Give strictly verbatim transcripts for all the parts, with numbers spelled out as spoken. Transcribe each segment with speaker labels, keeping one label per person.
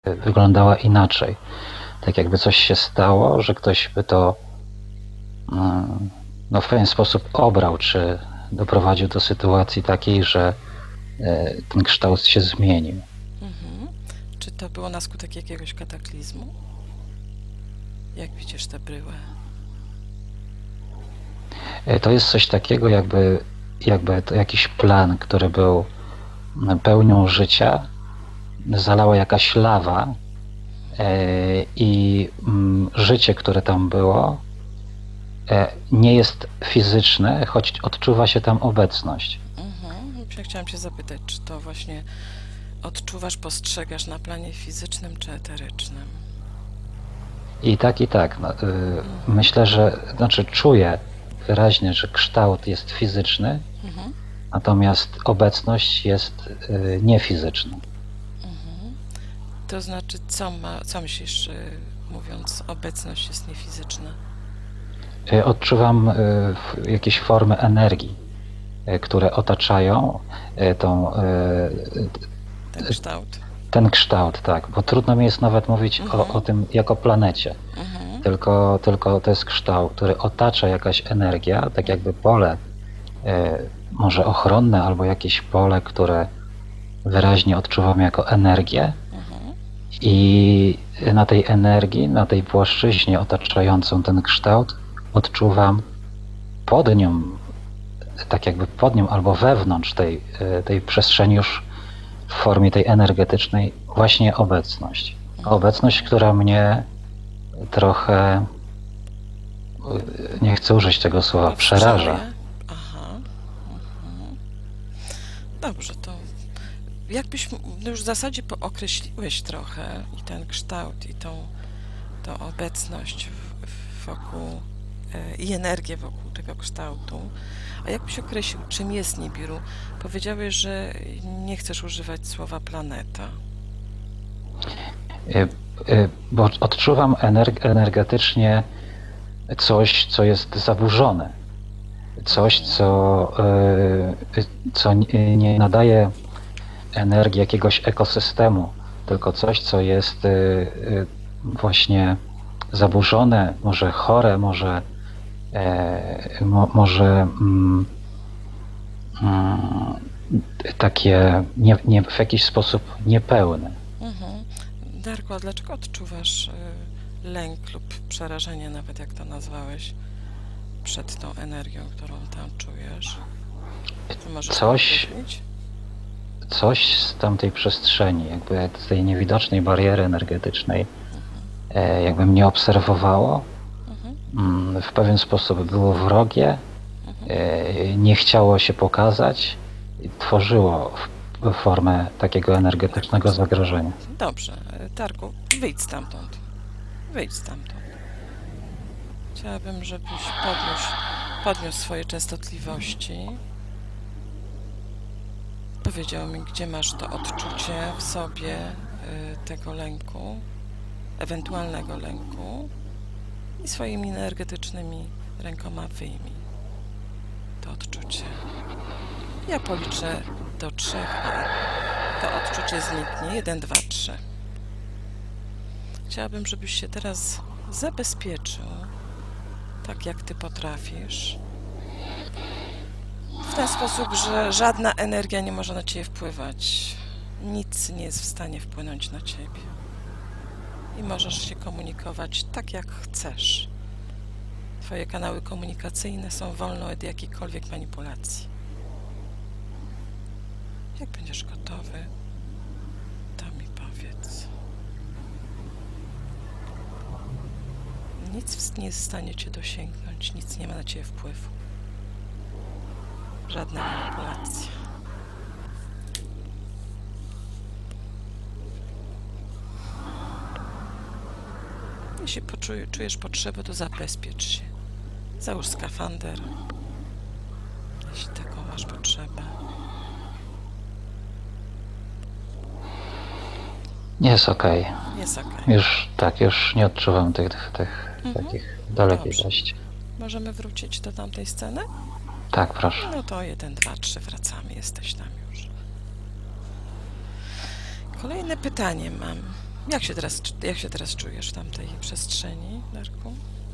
Speaker 1: wyglądała inaczej. Tak jakby coś się stało, że ktoś by to no, w pewien sposób obrał, czy doprowadził do sytuacji takiej, że ten kształt się zmienił.
Speaker 2: Mhm. Czy to było na skutek jakiegoś kataklizmu? Jak widzisz tę bryłę?
Speaker 1: To jest coś takiego, jakby, jakby to jakiś plan, który był pełnią życia, zalała jakaś lawa i życie, które tam było, nie jest fizyczne, choć odczuwa się tam obecność.
Speaker 2: Mhm. Ja chciałam się zapytać, czy to właśnie odczuwasz, postrzegasz na planie fizycznym czy eterycznym?
Speaker 1: I tak, i tak. No, y, mhm. Myślę, że, znaczy czuję wyraźnie, że kształt jest fizyczny, mhm. natomiast obecność jest y, niefizyczna.
Speaker 2: Mhm. To znaczy, co, ma, co myślisz, y, mówiąc, obecność jest niefizyczna?
Speaker 1: Y, odczuwam y, jakieś formy energii, y, które otaczają y, tą... Y,
Speaker 2: ten kształt.
Speaker 1: Ten kształt, tak, bo trudno mi jest nawet mówić mhm. o, o tym jako planecie, mhm. tylko, tylko to jest kształt, który otacza jakaś energia, tak jakby pole, y, może ochronne, albo jakieś pole, które wyraźnie odczuwam jako energię mhm. i na tej energii, na tej płaszczyźnie otaczającą ten kształt odczuwam pod nią, tak jakby pod nią albo wewnątrz tej, tej przestrzeni już w formie tej energetycznej właśnie obecność. Obecność, która mnie trochę, nie chcę użyć tego słowa, przeraża.
Speaker 2: Aha. Mhm. Dobrze, to jakbyś no już w zasadzie określiłeś trochę i ten kształt, i tą, tą obecność wokół i energię wokół tego kształtu. A jakbyś określił, czym jest Nibiru? Powiedziałeś, że nie chcesz używać słowa planeta.
Speaker 1: Bo odczuwam energetycznie coś, co jest zaburzone. Coś, co, co nie nadaje energii jakiegoś ekosystemu, tylko coś, co jest właśnie zaburzone, może chore, może, mo, może mm, mm, takie nie, nie, w jakiś sposób niepełne.
Speaker 2: Mhm. Darku, a dlaczego odczuwasz lęk lub przerażenie, nawet jak to nazwałeś, przed tą energią, którą tam czujesz? Czy możesz
Speaker 1: coś, coś z tamtej przestrzeni, jakby z tej niewidocznej bariery energetycznej, mhm. jakby mnie obserwowało, mhm. w pewien sposób było wrogie, mhm. nie chciało się pokazać i tworzyło formę takiego energetycznego zagrożenia.
Speaker 2: Dobrze, Darku, wyjdź stamtąd. Wyjdź stamtąd. Chciałabym, żebyś podniósł, podniósł swoje częstotliwości. Powiedział mi, gdzie masz to odczucie w sobie y, tego lęku, ewentualnego lęku, i swoimi energetycznymi rękoma wyjmij to odczucie. Ja policzę do trzech, a to odczucie zniknie. Jeden, dwa, trzy. Chciałabym, żebyś się teraz zabezpieczył, tak jak ty potrafisz, w ten sposób, że żadna energia nie może na ciebie wpływać. Nic nie jest w stanie wpłynąć na ciebie. I możesz się komunikować tak, jak chcesz. Twoje kanały komunikacyjne są wolne od jakiejkolwiek manipulacji. Jak będziesz gotowy, to mi powiedz. Nic nie jest w stanie cię dosięgnąć, nic nie ma na ciebie wpływu. Żadna manipulacja. Jeśli poczuj, czujesz potrzebę, to zabezpiecz się. Załóż skafander, jeśli taką masz potrzebę.
Speaker 1: Jest okej. Okay.
Speaker 2: Jest okej. Okay.
Speaker 1: Już tak, już nie odczuwam tych, tych mhm. takich dolegliwości.
Speaker 2: Możemy wrócić do tamtej sceny?
Speaker 1: Tak, proszę.
Speaker 2: No to jeden, dwa, trzy, wracamy, jesteś tam już. Kolejne pytanie mam. Jak się teraz, jak się teraz czujesz w tamtej przestrzeni, Darku?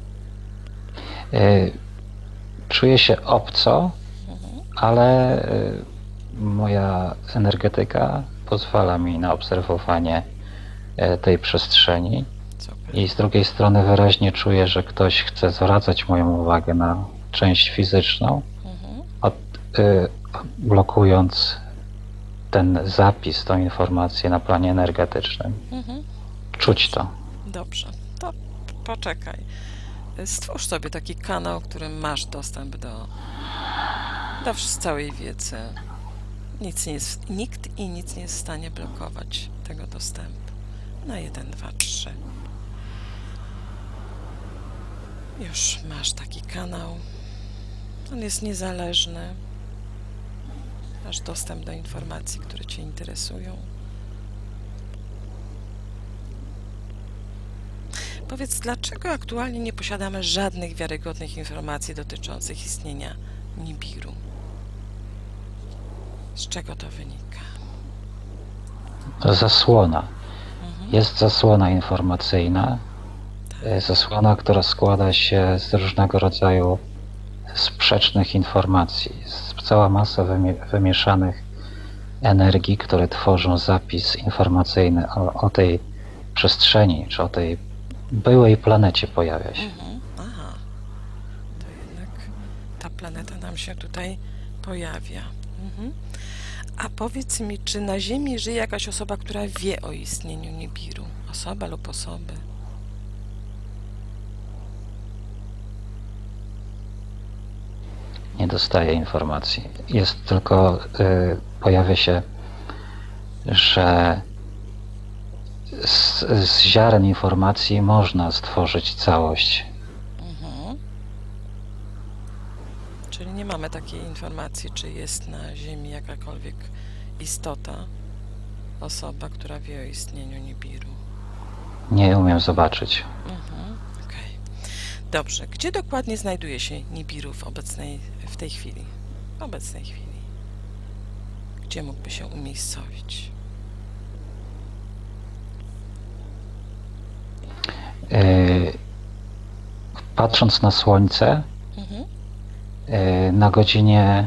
Speaker 1: Y, Czuję się obco,
Speaker 2: Mhm.
Speaker 1: ale y, moja energetyka pozwala mi na obserwowanie y, tej przestrzeni
Speaker 2: Super.
Speaker 1: i z drugiej strony wyraźnie czuję, że ktoś chce zwracać moją uwagę na część fizyczną,
Speaker 2: Mhm.
Speaker 1: od, y, blokując ten zapis, tą informację na planie energetycznym.
Speaker 2: Mhm.
Speaker 1: Czuć to.
Speaker 2: Dobrze, to poczekaj. Stwórz sobie taki kanał, w którym masz dostęp do, do wsz- całej wiedzy. Nic nie jest, nikt i nic nie jest w stanie blokować tego dostępu. Na jeden, dwa, trzy. Już masz taki kanał. On jest niezależny. Masz dostęp do informacji, które Cię interesują. Powiedz, dlaczego aktualnie nie posiadamy żadnych wiarygodnych informacji dotyczących istnienia Nibiru? Z czego to wynika?
Speaker 1: Zasłona.
Speaker 2: Mhm.
Speaker 1: Jest zasłona informacyjna.
Speaker 2: Tak.
Speaker 1: Zasłona, która składa się z różnego rodzaju sprzecznych informacji. Jest cała masa wymie- wymieszanych energii, które tworzą zapis informacyjny o, o tej przestrzeni, czy o tej byłej planecie pojawia się.
Speaker 2: Mhm. Aha, to jednak ta planeta nam się tutaj pojawia. Mhm. A powiedz mi, czy na Ziemi żyje jakaś osoba, która wie o istnieniu Nibiru? Osoba lub osoby?
Speaker 1: Nie dostaje informacji. Jest tylko, y, pojawia się, że z, z ziaren informacji można stworzyć całość.
Speaker 2: Mhm. Czyli nie mamy takiej informacji, czy jest na Ziemi jakakolwiek istota, osoba, która wie o istnieniu Nibiru.
Speaker 1: Nie umiem zobaczyć.
Speaker 2: Mhm. Okej. Dobrze. Gdzie dokładnie znajduje się Nibiru w obecnej, w tej chwili? W obecnej chwili. Gdzie mógłby się umiejscowić?
Speaker 1: Yy, patrząc na Słońce,
Speaker 2: Mhm.
Speaker 1: yy, na godzinie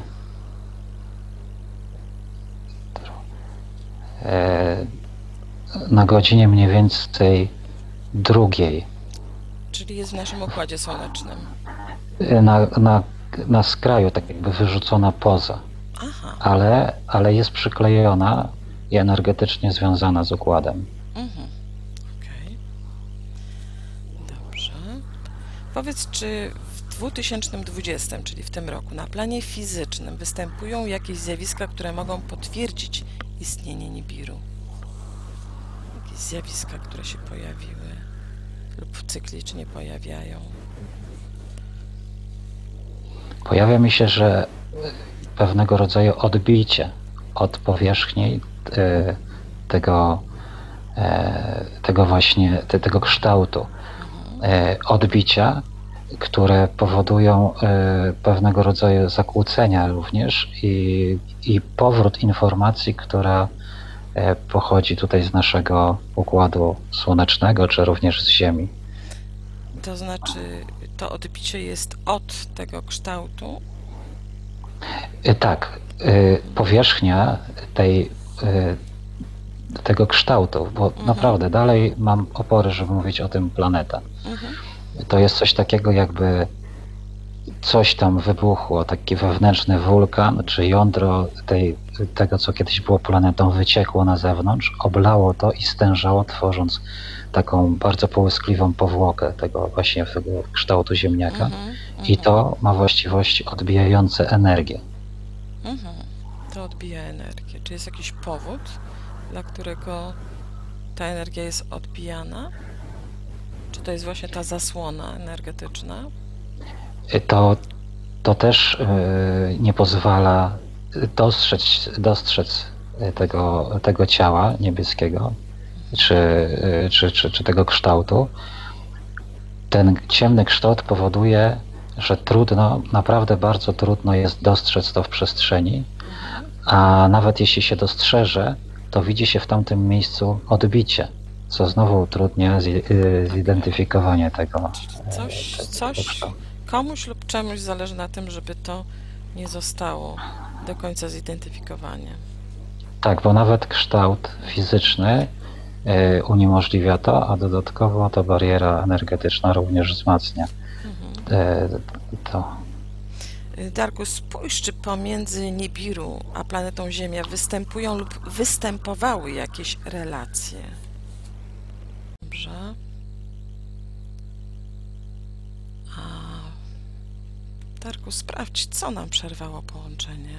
Speaker 1: yy, na godzinie mniej więcej drugiej,
Speaker 2: Czyli jest w naszym Układzie Słonecznym.
Speaker 1: yy, na, na, na skraju, tak jakby wyrzucona poza,
Speaker 2: Aha.
Speaker 1: ale, ale jest przyklejona i energetycznie związana z układem.
Speaker 2: Mhm. Okej. Dobrze. Powiedz, czy w dwa tysiące dwudziestym, czyli w tym roku, na planie fizycznym występują jakieś zjawiska, które mogą potwierdzić istnienie Nibiru? Jakieś zjawiska, które się pojawiły lub cyklicznie pojawiają?
Speaker 1: Pojawia mi się, że pewnego rodzaju odbicie od powierzchni y, tego, e, tego właśnie, te, tego kształtu e, odbicia, które powodują e, pewnego rodzaju zakłócenia również i, i powrót informacji, która e, pochodzi tutaj z naszego układu słonecznego, czy również z Ziemi.
Speaker 2: To znaczy, to odbicie jest od tego kształtu?
Speaker 1: E, tak, e, powierzchnia tej, e, tego kształtu, bo
Speaker 2: Mhm.
Speaker 1: naprawdę dalej mam opory, żeby mówić o tym planeta.
Speaker 2: Mhm.
Speaker 1: To jest coś takiego, jakby coś tam wybuchło, taki wewnętrzny wulkan, czy jądro tej, tego, co kiedyś było planetą, wyciekło na zewnątrz, oblało to i stężało, tworząc taką bardzo połyskliwą powłokę tego właśnie tego kształtu ziemniaka.
Speaker 2: Mhm.
Speaker 1: I to ma właściwości odbijające energię.
Speaker 2: Mhm. To odbija energię. Czy jest jakiś powód, dla którego ta energia jest odbijana? Czy to jest właśnie ta zasłona energetyczna?
Speaker 1: To, to też yy, nie pozwala dostrzec, dostrzec tego, tego ciała niebieskiego, czy, yy, czy, czy, czy tego kształtu. Ten ciemny kształt powoduje, że trudno, naprawdę bardzo trudno jest dostrzec to w przestrzeni, a nawet jeśli się dostrzeże, to widzi się w tamtym miejscu odbicie, co znowu utrudnia zi- y, zidentyfikowanie tego.
Speaker 2: Czyli coś, coś komuś lub czemuś zależy na tym, żeby to nie zostało do końca zidentyfikowane.
Speaker 1: Tak, bo nawet kształt fizyczny y, uniemożliwia to, a dodatkowo ta bariera energetyczna również wzmacnia y, to.
Speaker 2: Darku, spójrz, czy pomiędzy Nibiru a planetą Ziemia występują lub występowały jakieś relacje. Dobrze. A Darku, sprawdź, co nam przerwało połączenie.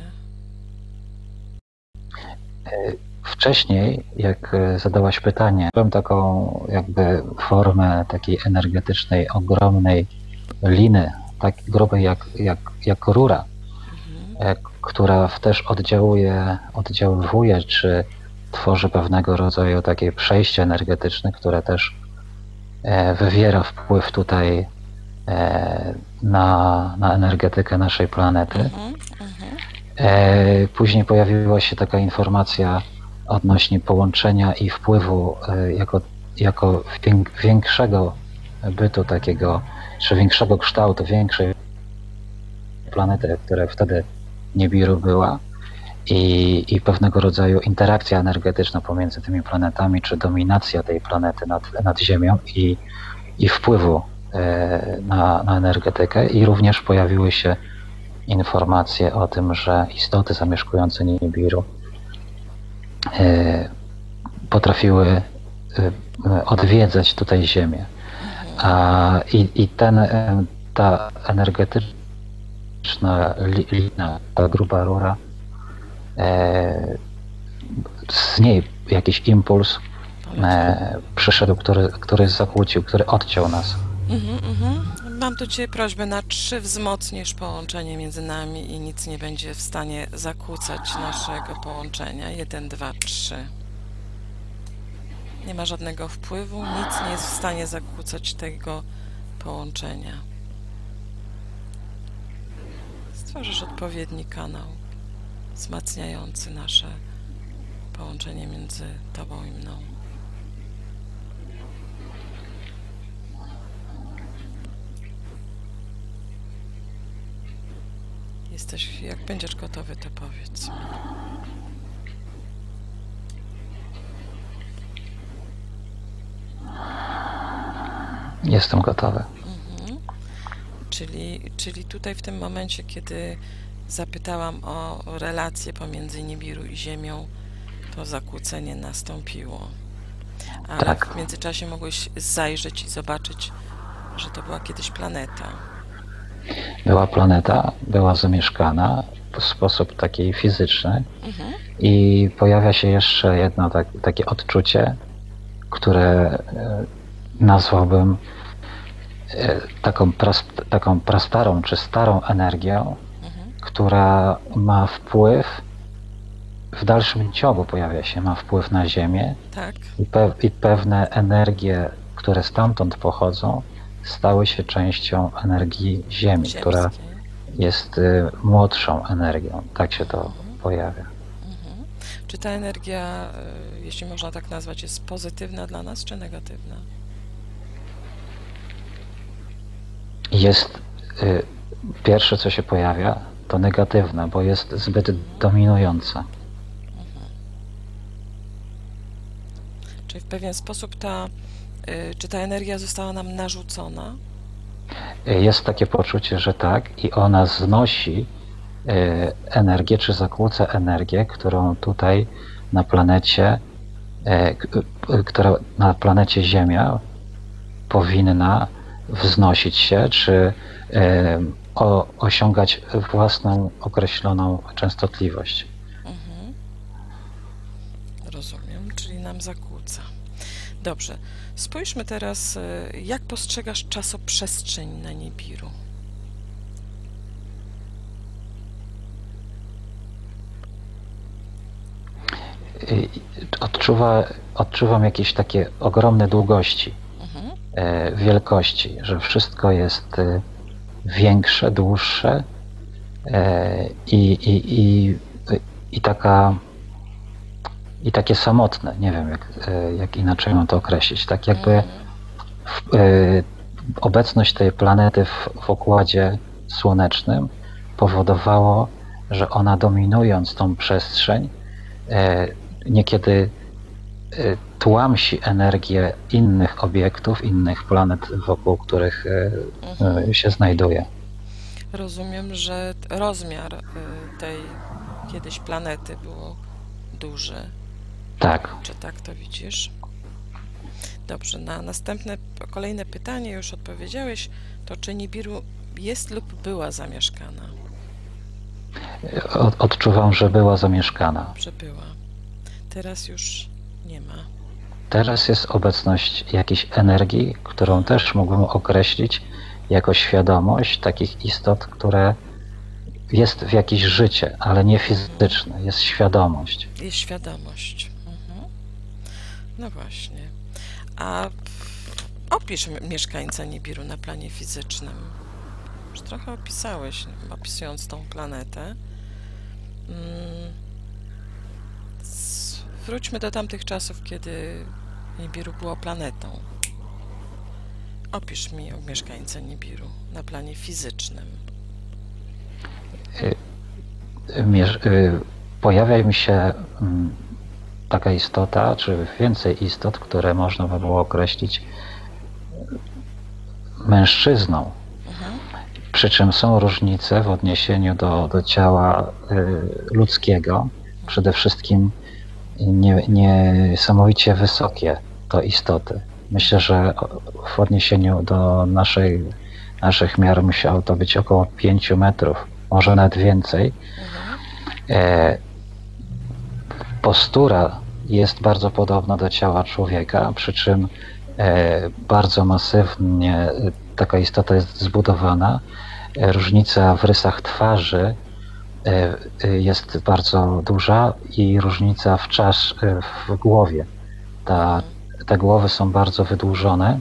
Speaker 1: Wcześniej, jak y, zadałaś pytanie, byłem taką jakby formę takiej energetycznej, ogromnej liny, tak grubej jak, jak, jak rura, e, która też oddziałuje, oddziaływuje, czy tworzy pewnego rodzaju takie przejście energetyczne, które też e, wywiera wpływ tutaj e, na, na energetykę naszej planety.
Speaker 2: Mhm, mhm.
Speaker 1: E, Później pojawiła się taka informacja odnośnie połączenia i wpływu e, jako, jako wię- większego bytu takiego, czy większego kształtu, większej planety, która wtedy Nibiru była i, i pewnego rodzaju interakcja energetyczna pomiędzy tymi planetami, czy dominacja tej planety nad, nad Ziemią i, i wpływu e, na, na energetykę i również pojawiły się informacje o tym, że istoty zamieszkujące Nibiru e, potrafiły e, odwiedzać tutaj Ziemię. A, i, I ten, e, ta energetyczna li- lina, ta gruba rura, e, z niej jakiś impuls e, przyszedł, który, który zakłócił, który odciął nas.
Speaker 2: Mhm, mhm. Mam do Ciebie prośbę na trzy, wzmocnisz połączenie między nami i nic nie będzie w stanie zakłócać naszego połączenia. Jeden, dwa, trzy. Nie ma żadnego wpływu, nic nie jest w stanie zakłócać tego połączenia. Stworzysz odpowiedni kanał wzmacniający nasze połączenie między Tobą i mną. Jesteś, jak będziesz gotowy, to powiedz mi.
Speaker 1: Jestem gotowy.
Speaker 2: Mhm. Czyli, czyli tutaj w tym momencie, kiedy zapytałam o relację pomiędzy Nibiru i Ziemią, to zakłócenie nastąpiło. Ale
Speaker 1: Tak.
Speaker 2: w międzyczasie mogłeś zajrzeć i zobaczyć, że to była kiedyś planeta.
Speaker 1: Była planeta, była zamieszkana w sposób taki fizyczny
Speaker 2: Mhm.
Speaker 1: i pojawia się jeszcze jedno tak, takie odczucie, które e, nazwałbym e, taką, pras, taką prastarą czy starą energią,
Speaker 2: Mhm.
Speaker 1: która ma wpływ, w dalszym ciągu pojawia się, ma wpływ na Ziemię
Speaker 2: Tak.
Speaker 1: i, pe, i pewne energie, które stamtąd pochodzą, stały się częścią energii Ziemi, która
Speaker 2: Ziemskiej.
Speaker 1: jest y, młodszą energią. Tak się to pojawia.
Speaker 2: Mhm. Czy ta energia, y, jeśli można tak nazwać, jest pozytywna dla nas, czy negatywna?
Speaker 1: Jest y, pierwsze, co się pojawia, to negatywne, bo jest zbyt dominująca.
Speaker 2: Czyli w pewien sposób ta, y, czy ta energia została nam narzucona?
Speaker 1: Y, Jest takie poczucie, że tak, i ona znosi y, energię, czy zakłóca energię, którą tutaj na planecie, y, k- y, która na planecie Ziemia powinna wznosić się, czy y, o, osiągać własną określoną częstotliwość.
Speaker 2: Mhm. Rozumiem, czyli nam zakłóca. Dobrze. Spójrzmy teraz, y, jak postrzegasz czasoprzestrzeń na Nibiru?
Speaker 1: Y, Odczuwa, odczuwam jakieś takie ogromne długości,
Speaker 2: Mhm.
Speaker 1: e, wielkości, że wszystko jest e, większe, dłuższe e, i, i, i, i taka i takie samotne, nie wiem jak, jak inaczej mam to określić, tak jakby w, y, obecność tej planety w, w układzie słonecznym powodowało, że ona dominując tą przestrzeń y, niekiedy y, tłamsi energię innych obiektów, innych planet, wokół których y, y, się znajduje.
Speaker 2: Rozumiem, że rozmiar y, tej kiedyś planety był duży.
Speaker 1: Tak.
Speaker 2: Czy tak to widzisz? Dobrze, na następne, kolejne pytanie już odpowiedziałeś, to czy Nibiru jest lub była zamieszkana?
Speaker 1: Od, odczuwam, że była zamieszkana.
Speaker 2: Że była. Teraz już nie ma.
Speaker 1: Teraz jest obecność jakiejś energii, którą też mógłbym określić jako świadomość takich istot, które jest w jakieś życie, ale nie fizyczne, jest świadomość.
Speaker 2: Jest świadomość. Mhm. No właśnie. A opisz mieszkańca Nibiru na planie fizycznym. Już trochę opisałeś, opisując tą planetę. Wróćmy do tamtych czasów, kiedy Nibiru było planetą. Opisz mi mieszkańcę Nibiru na planie fizycznym.
Speaker 1: Pojawia mi się taka istota, czy więcej istot, które można by było określić mężczyzną. Mhm. Przy czym są różnice w odniesieniu do, do ciała ludzkiego. Przede wszystkim nie, niesamowicie wysokie to istoty. Myślę, że w odniesieniu do naszej, naszych miar musiało to być około pięciu metrów, może nawet więcej. Mhm. E, postura jest bardzo podobna do ciała człowieka, przy czym e, bardzo masywnie taka istota jest zbudowana. E, różnica w rysach twarzy e, jest bardzo duża i różnica w czas e, w głowie. Ta, te głowy są bardzo wydłużone.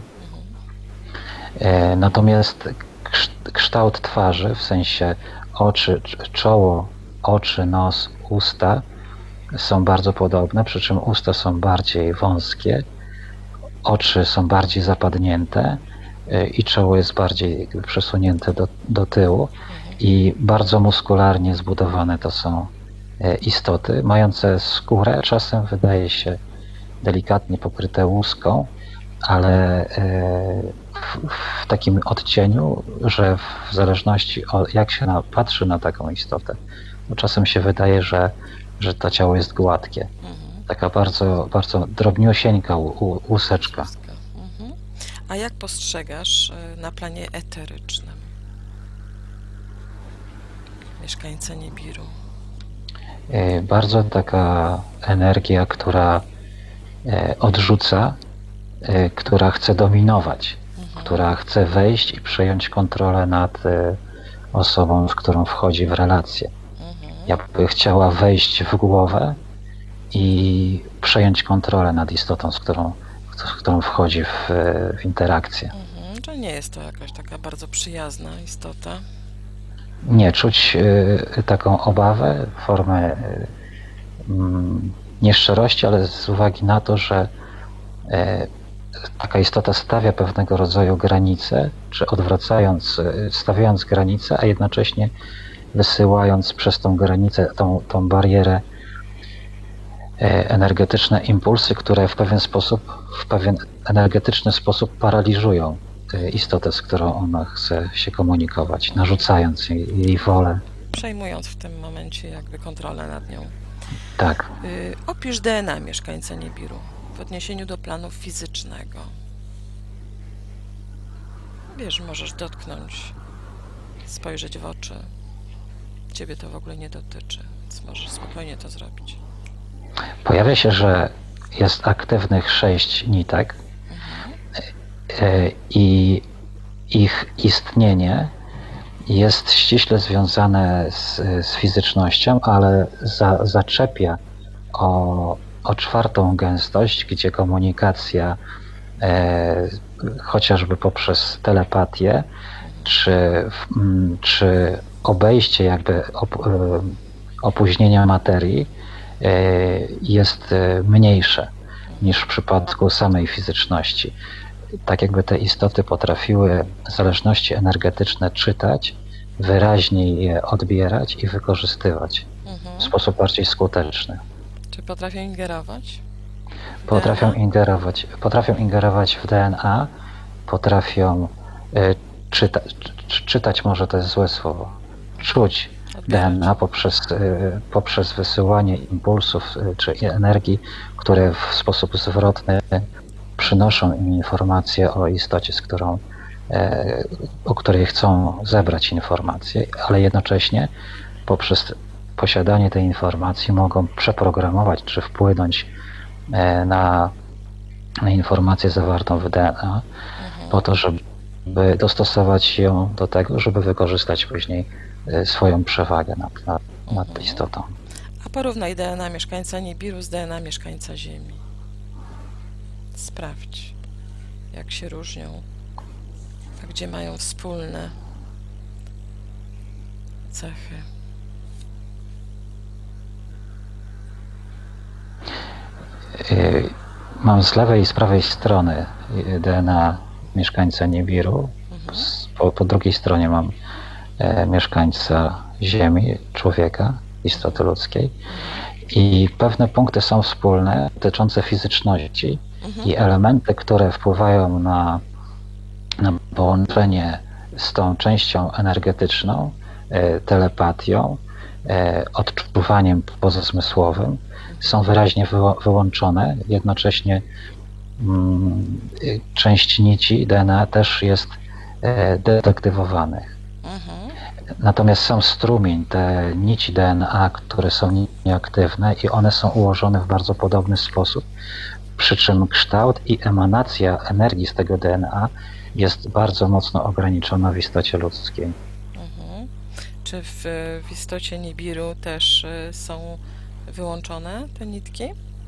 Speaker 1: E, natomiast kształt twarzy, w sensie oczy, czoło, oczy, nos, usta są bardzo podobne, przy czym usta są bardziej wąskie, oczy są bardziej zapadnięte i czoło jest bardziej jakby przesunięte do, do tyłu i bardzo muskularnie zbudowane to są istoty, mające skórę, czasem wydaje się delikatnie pokryte łuską, ale w, w takim odcieniu, że w zależności od jak się na, patrzy na taką istotę, to czasem się wydaje, że że to ciało jest gładkie. Mhm. Taka bardzo, bardzo drobniusieńka łuseczka.
Speaker 2: Mhm. A jak postrzegasz na planie eterycznym mieszkańca Nibiru?
Speaker 1: Bardzo taka energia, która odrzuca, która chce dominować, mhm. która chce wejść i przejąć kontrolę nad osobą, z którą wchodzi w relację. Jakby chciała wejść w głowę i przejąć kontrolę nad istotą, z którą, z którą wchodzi w, w interakcję.
Speaker 2: Mhm, to nie jest to jakaś taka bardzo przyjazna istota?
Speaker 1: Nie, czuć y, taką obawę, formę y, y, nieszczerości, ale z uwagi na to, że y, taka istota stawia pewnego rodzaju granice, czy odwracając, y, stawiając granice, a jednocześnie wysyłając przez tą granicę, tą, tą barierę energetyczne impulsy, które w pewien sposób, w pewien energetyczny sposób paraliżują istotę, z którą ona chce się komunikować, narzucając jej, jej wolę.
Speaker 2: Przejmując w tym momencie jakby kontrolę nad nią.
Speaker 1: Tak.
Speaker 2: Y, opisz D N A mieszkańca Nibiru w odniesieniu do planu fizycznego. Wiesz, możesz dotknąć, spojrzeć w oczy. Ciebie to w ogóle nie dotyczy, więc możesz spokojnie to zrobić.
Speaker 1: Pojawia się, że jest aktywnych sześć nitek mhm. i ich istnienie jest ściśle związane z, z fizycznością, ale za, zaczepia o, o czwartą gęstość, gdzie komunikacja e, chociażby poprzez telepatię, czy, czy obejście jakby op, opóźnienia materii jest mniejsze niż w przypadku samej fizyczności. Tak jakby te istoty potrafiły zależności energetyczne czytać, wyraźniej je odbierać i wykorzystywać
Speaker 2: Mhm.
Speaker 1: w sposób bardziej skuteczny.
Speaker 2: Czy potrafią ingerować?
Speaker 1: Potrafią
Speaker 2: D N A?
Speaker 1: ingerować, potrafią ingerować w D N A, potrafią y, czyta, czy, czytać, może to jest złe słowo, czuć
Speaker 2: Odbierać.
Speaker 1: D N A poprzez, y, poprzez wysyłanie impulsów y, czy energii, które w sposób zwrotny przynoszą im informacje o istocie, z którą, e, o której chcą zebrać informacje, ale jednocześnie poprzez posiadanie tej informacji mogą przeprogramować czy wpłynąć e, na, na informację zawartą w D N A,
Speaker 2: Mhm.
Speaker 1: po to, żeby dostosować ją do tego, żeby wykorzystać później e, swoją przewagę nad, nad, nad
Speaker 2: Mhm.
Speaker 1: istotą.
Speaker 2: A porównaj D N A mieszkańca Nibiru z D N A mieszkańca Ziemi. Sprawdź, jak się różnią, a gdzie mają wspólne cechy.
Speaker 1: Y, Mam z lewej i z prawej strony y, D N A mieszkańca Nibiru.
Speaker 2: Mhm.
Speaker 1: Z- Po, po drugiej stronie mam e, mieszkańca Ziemi, człowieka, istoty ludzkiej. I pewne punkty są wspólne dotyczące fizyczności
Speaker 2: Mhm.
Speaker 1: i elementy, które wpływają na, na połączenie z tą częścią energetyczną, e, telepatią, e, odczuwaniem pozazmysłowym, są wyraźnie wyło- wyłączone. Jednocześnie mm, y, część nici D N A też jest e, deaktywowanych.
Speaker 2: Mhm.
Speaker 1: Natomiast sam strumień, te nici D N A, które są nieaktywne i one są ułożone w bardzo podobny sposób, przy czym kształt i emanacja energii z tego D N A jest bardzo mocno ograniczona w istocie ludzkiej.
Speaker 2: Mhm. Czy w, w istocie Nibiru też y, są wyłączone te nitki?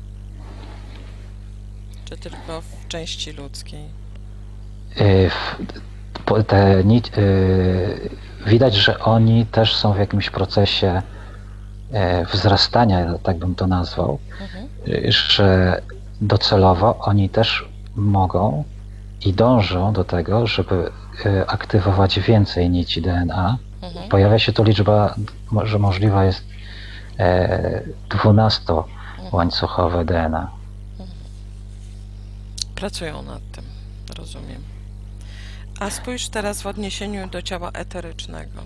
Speaker 2: Czy tylko w części ludzkiej?
Speaker 1: Y, w- po- Te nici, y, widać, że oni też są w jakimś procesie e, wzrastania, tak bym to nazwał,
Speaker 2: Mhm.
Speaker 1: y, że docelowo oni też mogą i dążą do tego, żeby y, aktywować więcej nici D N A.
Speaker 2: Mhm.
Speaker 1: Pojawia się tu liczba, mo- że możliwa jest e, dwunastołańcuchowe D N A.
Speaker 2: Pracują nad tym, rozumiem. A spójrz teraz w odniesieniu do ciała eterycznego.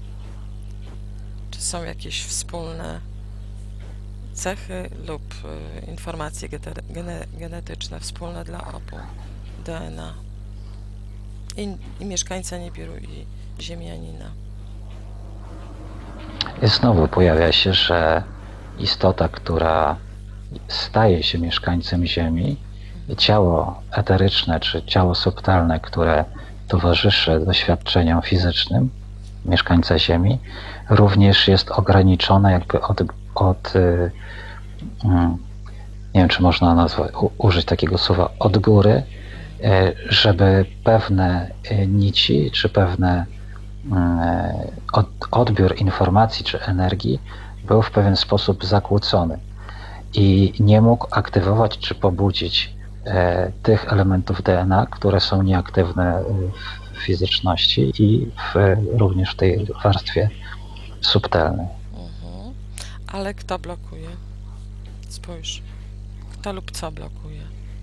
Speaker 2: Czy są jakieś wspólne cechy lub y, informacje geter- gene- genetyczne wspólne dla obu D N A i, i mieszkańca Nibiru i Ziemianina?
Speaker 1: I znowu pojawia się, że istota, która staje się mieszkańcem Ziemi, ciało eteryczne czy ciało subtelne, które towarzyszy doświadczeniom fizycznym mieszkańca Ziemi, również jest ograniczone jakby od, od y, mm, nie wiem, czy można nazwać, u, użyć takiego słowa, od góry, y, żeby pewne y, nici, czy pewne y, od, odbiór informacji czy energii był w pewien sposób zakłócony i nie mógł aktywować czy pobudzić e, tych elementów D N A, które są nieaktywne w fizyczności i w, również w tej warstwie subtelnej.
Speaker 2: Mhm. Ale kto blokuje? Spójrz. Kto lub co blokuje?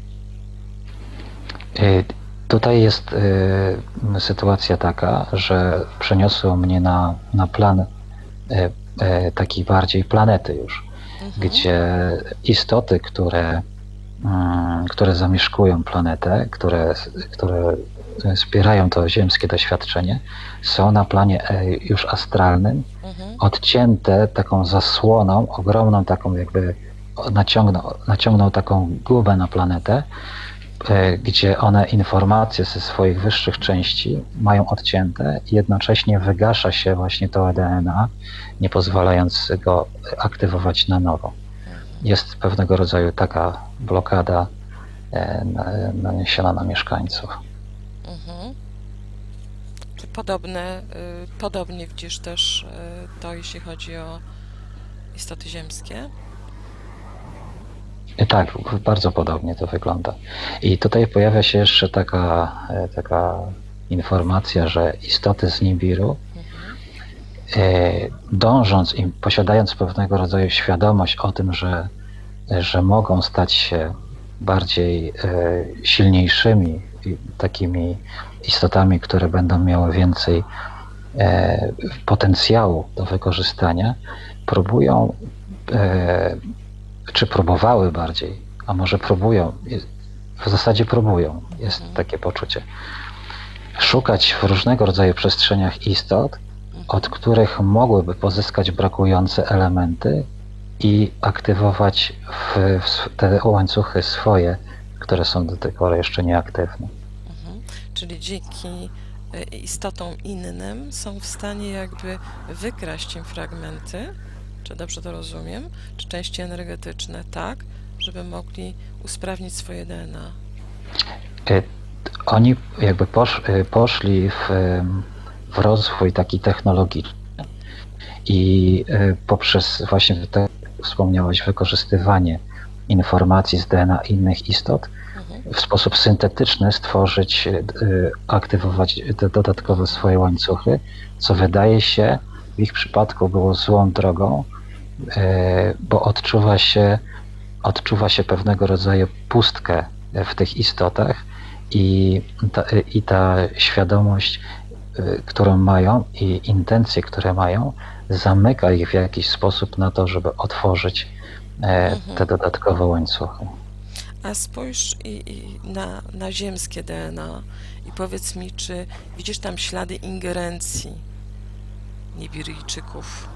Speaker 1: E, Tutaj jest e, sytuacja taka, że przeniosło mnie na, na plan e, e, takiej bardziej planety już,
Speaker 2: Mhm.
Speaker 1: gdzie istoty, które, mm, które zamieszkują planetę, które, które wspierają to ziemskie doświadczenie, są na planie e, już astralnym,
Speaker 2: Mhm.
Speaker 1: odcięte taką zasłoną, ogromną taką jakby naciągnął, naciągnął taką gubę na planetę, e, gdzie one informacje ze swoich wyższych części mają odcięte i jednocześnie wygasza się właśnie to D N A, nie pozwalając go aktywować na nowo. Jest pewnego rodzaju taka blokada e, na- naniesiona na mieszkańców.
Speaker 2: Mhm. Czy podobne, y, podobnie widzisz też y, to, jeśli chodzi o istoty ziemskie?
Speaker 1: I tak, bardzo podobnie to wygląda. I tutaj pojawia się jeszcze taka, e, taka informacja, że istoty z Nibiru,
Speaker 2: Mhm.
Speaker 1: e, dążąc i posiadając pewnego rodzaju świadomość o tym, że, że mogą stać się bardziej e, silniejszymi i takimi istotami, które będą miały więcej e, potencjału do wykorzystania, próbują, e, czy próbowały bardziej, a może próbują, w zasadzie próbują, jest
Speaker 2: Mhm.
Speaker 1: takie poczucie, szukać w różnego rodzaju przestrzeniach istot, od
Speaker 2: Mhm.
Speaker 1: których mogłyby pozyskać brakujące elementy i aktywować w, w te łańcuchy swoje, które są do tej pory jeszcze nieaktywne.
Speaker 2: Mhm. Czyli dzięki e, istotom innym są w stanie jakby wykraść im fragmenty, czy dobrze to rozumiem, czy części energetyczne, tak, żeby mogli usprawnić swoje D N A.
Speaker 1: Y, Oni jakby posz, y, poszli w, ym, w rozwój taki technologiczny i y, poprzez właśnie, tak jak wspomniałeś, wykorzystywanie informacji z D N A innych istot
Speaker 2: Mhm.
Speaker 1: w sposób syntetyczny stworzyć, y, aktywować te dodatkowe swoje łańcuchy, co wydaje się w ich przypadku było złą drogą, y, bo odczuwa się, odczuwa się pewnego rodzaju pustkę w tych istotach i ta, i ta świadomość, y, którą mają i intencje, które mają, zamyka ich w jakiś sposób na to, żeby otworzyć e, te
Speaker 2: Mhm.
Speaker 1: dodatkowe łańcuchy.
Speaker 2: A spójrz i, i na, na ziemskie D N A i powiedz mi, czy widzisz tam ślady ingerencji Nibiryjczyków?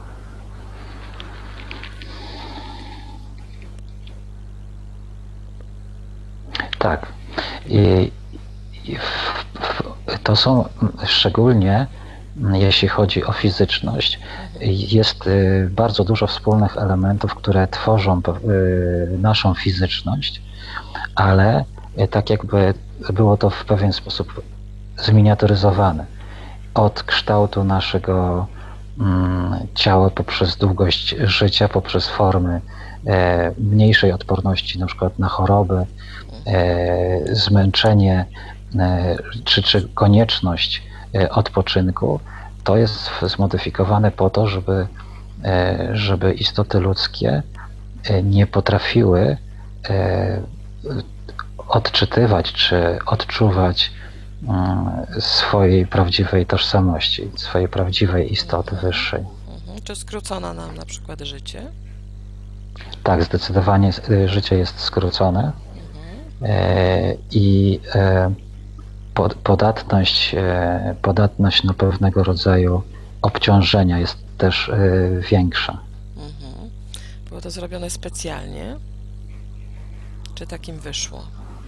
Speaker 1: Tak. I, i w, w, to są szczególnie, jeśli chodzi o fizyczność,
Speaker 2: Mhm.
Speaker 1: jest y, bardzo dużo wspólnych elementów, które tworzą y, naszą fizyczność, ale y, tak jakby było to w pewien sposób zminiaturyzowane. Od kształtu naszego mm, ciała poprzez długość życia, poprzez formy e, mniejszej odporności na przykład na choroby, e, zmęczenie e, czy, czy konieczność e, odpoczynku, to jest zmodyfikowane po to, żeby, e, żeby istoty ludzkie e, nie potrafiły e, odczytywać czy odczuwać mm, swojej prawdziwej tożsamości, swojej prawdziwej istoty
Speaker 2: Mhm.
Speaker 1: wyższej.
Speaker 2: Mhm. Czy skrócono nam na przykład życie?
Speaker 1: Tak, zdecydowanie y, życie jest skrócone
Speaker 2: Mhm.
Speaker 1: e, i e, pod- podatność, e, podatność na pewnego rodzaju obciążenia jest też e, większa.
Speaker 2: Mhm. Było to zrobione specjalnie? Czy takim wyszło?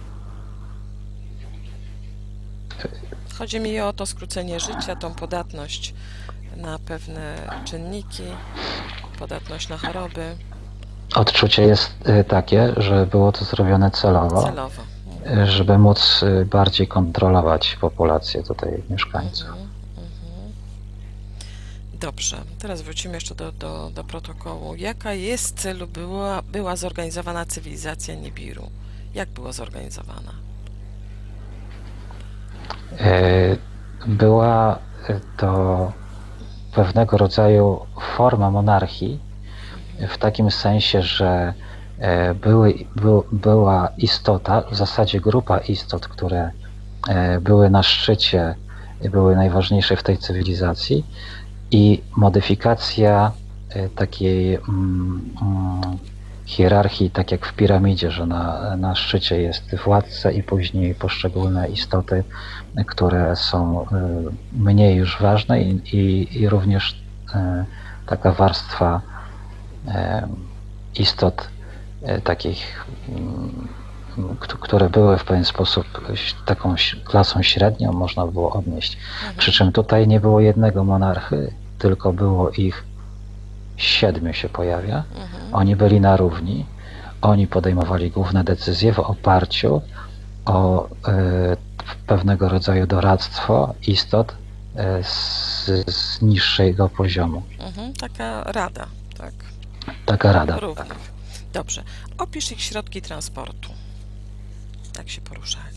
Speaker 2: Chodzi mi o to skrócenie życia, tą podatność na pewne czynniki, podatność na choroby
Speaker 1: Odczucie jest e, takie, że było to zrobione celowo,
Speaker 2: celowo.
Speaker 1: e,
Speaker 2: Mhm.
Speaker 1: żeby móc e, bardziej kontrolować populację tutaj mieszkańców.
Speaker 2: Mhm. Mhm. Dobrze, teraz wrócimy jeszcze do, do, do protokołu. Jaka jest lub była, była zorganizowana cywilizacja Nibiru? Jak była zorganizowana?
Speaker 1: E, Była e, to pewnego rodzaju forma monarchii, w takim sensie, że e, były, był, była istota, w zasadzie grupa istot, które e, były na szczycie, były najważniejsze w tej cywilizacji i modyfikacja e, takiej mm, mm, hierarchii, tak jak w piramidzie, że na, na szczycie jest władca i później poszczególne istoty, które są e, mniej już ważne i, i, i również e, taka warstwa e, istot e, takich, mm, k- które były w pewien sposób ś- taką ś- klasą średnią, można było odnieść. Przy
Speaker 2: Mhm.
Speaker 1: czym tutaj nie było jednego monarchy, tylko było ich siedmiu się pojawia.
Speaker 2: Mhm.
Speaker 1: Oni byli na równi. Oni podejmowali główne decyzje w oparciu o e, pewnego rodzaju doradztwo istot e, z, z niższego poziomu.
Speaker 2: Mhm. Taka rada, tak?
Speaker 1: Taka rada.
Speaker 2: Równych. Dobrze. Opisz ich środki transportu. Jak się poruszali.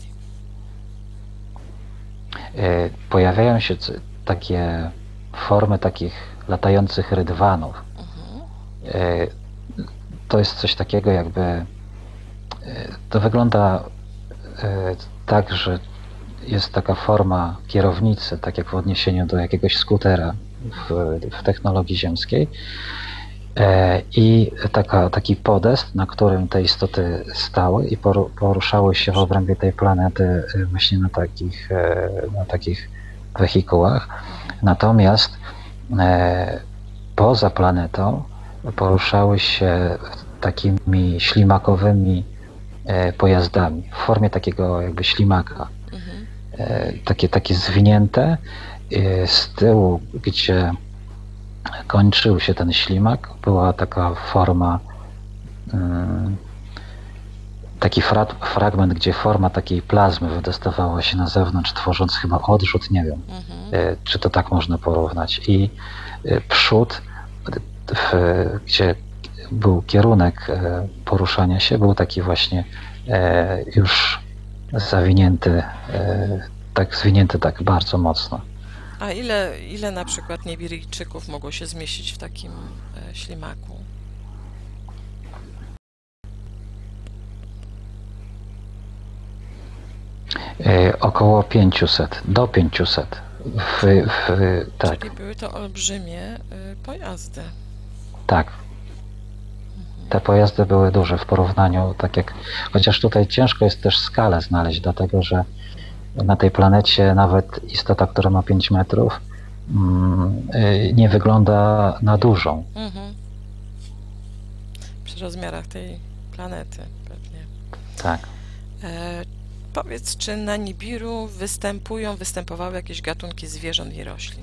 Speaker 1: E, Pojawiają się c- takie formy takich latających rydwanów.
Speaker 2: Mhm.
Speaker 1: E, To jest coś takiego jakby, e, to wygląda e, tak, że jest taka forma kierownicy, tak jak w odniesieniu do jakiegoś skutera w, w technologii ziemskiej. E, I taka, taki podest, na którym te istoty stały i poru- poruszały się w obrębie tej planety e, właśnie na takich, e, na takich wehikułach. Natomiast e, poza planetą poruszały się takimi ślimakowymi e, pojazdami w formie takiego jakby ślimaka.
Speaker 2: Mhm.
Speaker 1: E, Takie, takie zwinięte e, z tyłu, gdzie kończył się ten ślimak, była taka forma, mm, taki fra fragment, gdzie forma takiej plazmy wydostawała się na zewnątrz, tworząc chyba odrzut, nie wiem,
Speaker 2: Mhm.
Speaker 1: e, czy to tak można porównać. I e, przód, w, gdzie był kierunek e, poruszania się, był taki właśnie e, już zawinięty, e, tak zwinięty tak bardzo mocno.
Speaker 2: A ile, ile na przykład Nibiryjczyków mogło się zmieścić w takim e, ślimaku?
Speaker 1: E, Około pięćset, do pięciuset. W, w, tak,
Speaker 2: Czyli były to olbrzymie e, pojazdy.
Speaker 1: tak. Te pojazdy były duże w porównaniu, tak jak, chociaż tutaj ciężko jest też skalę znaleźć, dlatego że na tej planecie nawet istota, która ma pięć metrów, mm, y, nie wygląda na dużą.
Speaker 2: Mhm. Przy rozmiarach tej planety pewnie.
Speaker 1: Tak.
Speaker 2: E, powiedz, czy na Nibiru występują, występowały jakieś gatunki zwierząt i roślin?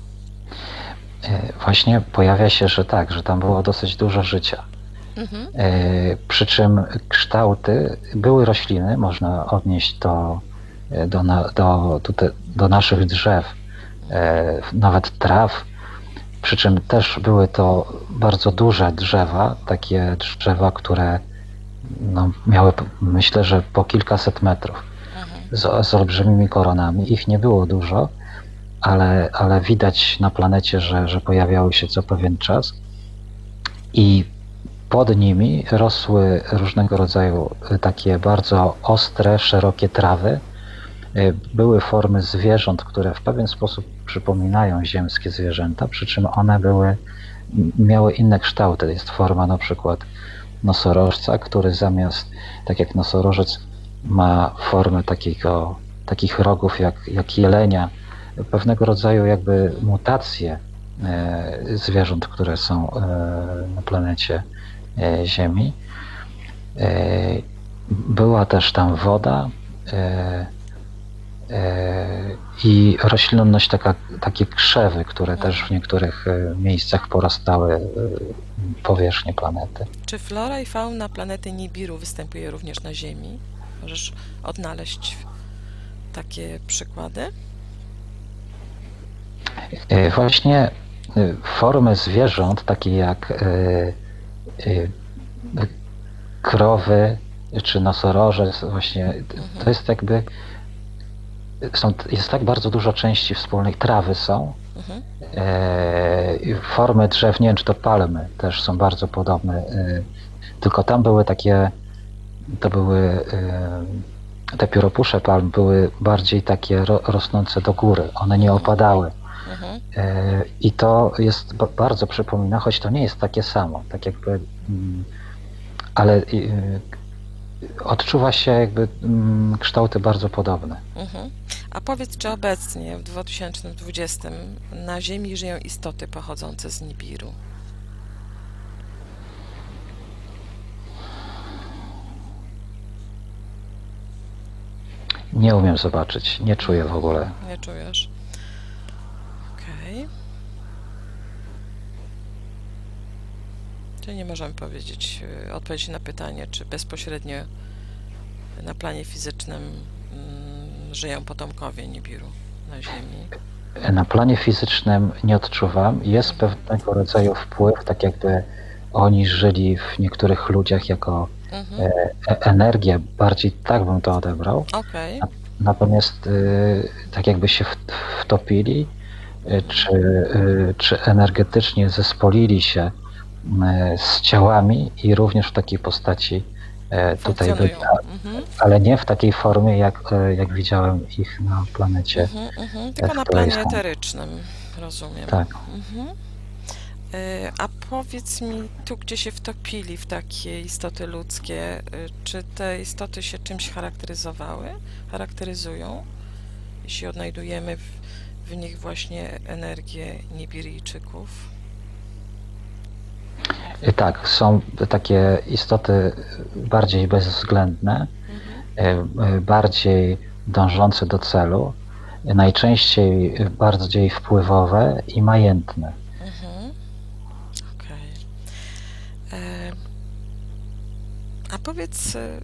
Speaker 1: Y, Właśnie pojawia się, że tak, że tam było dosyć dużo życia.
Speaker 2: Mhm.
Speaker 1: Y, Przy czym kształty były rośliny, można odnieść to y, do, na, do, tutaj, do naszych drzew, y, nawet traw. Przy czym też były to bardzo duże drzewa, takie drzewa, które no, miały, myślę, że po kilkaset metrów
Speaker 2: Mhm.
Speaker 1: z, z olbrzymimi koronami. Ich nie było dużo, ale, ale widać na planecie, że, że pojawiały się co pewien czas i pod nimi rosły różnego rodzaju takie bardzo ostre, szerokie trawy. Były formy zwierząt, które w pewien sposób przypominają ziemskie zwierzęta, przy czym one były, miały inne kształty. Jest forma na przykład nosorożca, który zamiast, tak jak nosorożec, ma formę takiego, takich rogów jak, jak jelenia, pewnego rodzaju jakby mutacje e, zwierząt, które są e, na planecie e, Ziemi. E, była też tam woda e, e, i roślinność, taka, takie krzewy, które też w niektórych e, miejscach porastały e, powierzchnię planety.
Speaker 2: Czy flora i fauna planety Nibiru występuje również na Ziemi? Możesz odnaleźć takie przykłady?
Speaker 1: E, Właśnie e, formy zwierząt, takie jak e, e, krowy czy nosorożec, właśnie to jest jakby, są, jest tak bardzo dużo części wspólnych, trawy są,
Speaker 2: Mhm.
Speaker 1: e, i formy drzew, nie wiem czy to palmy też są bardzo podobne, e, tylko tam były takie, to były e, te pióropusze palm były bardziej takie ro, rosnące do góry, one nie opadały.
Speaker 2: Mhm.
Speaker 1: E, I to jest ba- bardzo przypomina, choć to nie jest takie samo, tak jakby, mm, ale e, odczuwa się jakby mm, kształty bardzo podobne.
Speaker 2: Mhm. A powiedz, czy obecnie w dwa tysiące dwudziestym na Ziemi żyją istoty pochodzące z Nibiru?
Speaker 1: Nie umiem zobaczyć, nie czuję w ogóle.
Speaker 2: Nie czujesz? Okej. Czyli nie możemy powiedzieć, y, odpowiedzieć na pytanie, czy bezpośrednio na planie fizycznym mm, żyją potomkowie Nibiru na Ziemi.
Speaker 1: Na planie fizycznym nie odczuwam. Jest pewnego rodzaju wpływ, tak jakby oni żyli w niektórych ludziach jako
Speaker 2: Mhm.
Speaker 1: e, e, energię, bardziej tak bym to odebrał.
Speaker 2: Okej.
Speaker 1: Na- Natomiast y, tak jakby się w- wtopili, y, czy, y, czy energetycznie zespolili się y, z ciałami i również w takiej postaci e, tutaj byli,
Speaker 2: Funkcjonują. Mhm.
Speaker 1: ale nie w takiej formie, jak, e, jak widziałem ich na planecie,
Speaker 2: Mhm, mhm.
Speaker 1: e,
Speaker 2: Tylko
Speaker 1: w
Speaker 2: na
Speaker 1: której
Speaker 2: planie
Speaker 1: są.
Speaker 2: eterycznym, rozumiem.
Speaker 1: Tak.
Speaker 2: Mhm. Y, A powiedz mi, tu gdzie się wtopili w takie istoty ludzkie, y, czy te istoty się czymś charakteryzowały? Charakteryzują? Jeśli odnajdujemy w, w nich właśnie energię Nibirijczyków.
Speaker 1: I tak, są takie istoty bardziej bezwzględne,
Speaker 2: Mhm.
Speaker 1: e, e, bardziej dążące do celu, e, najczęściej bardziej wpływowe i majętne.
Speaker 2: Mhm. Okej. E, A powiedz, y,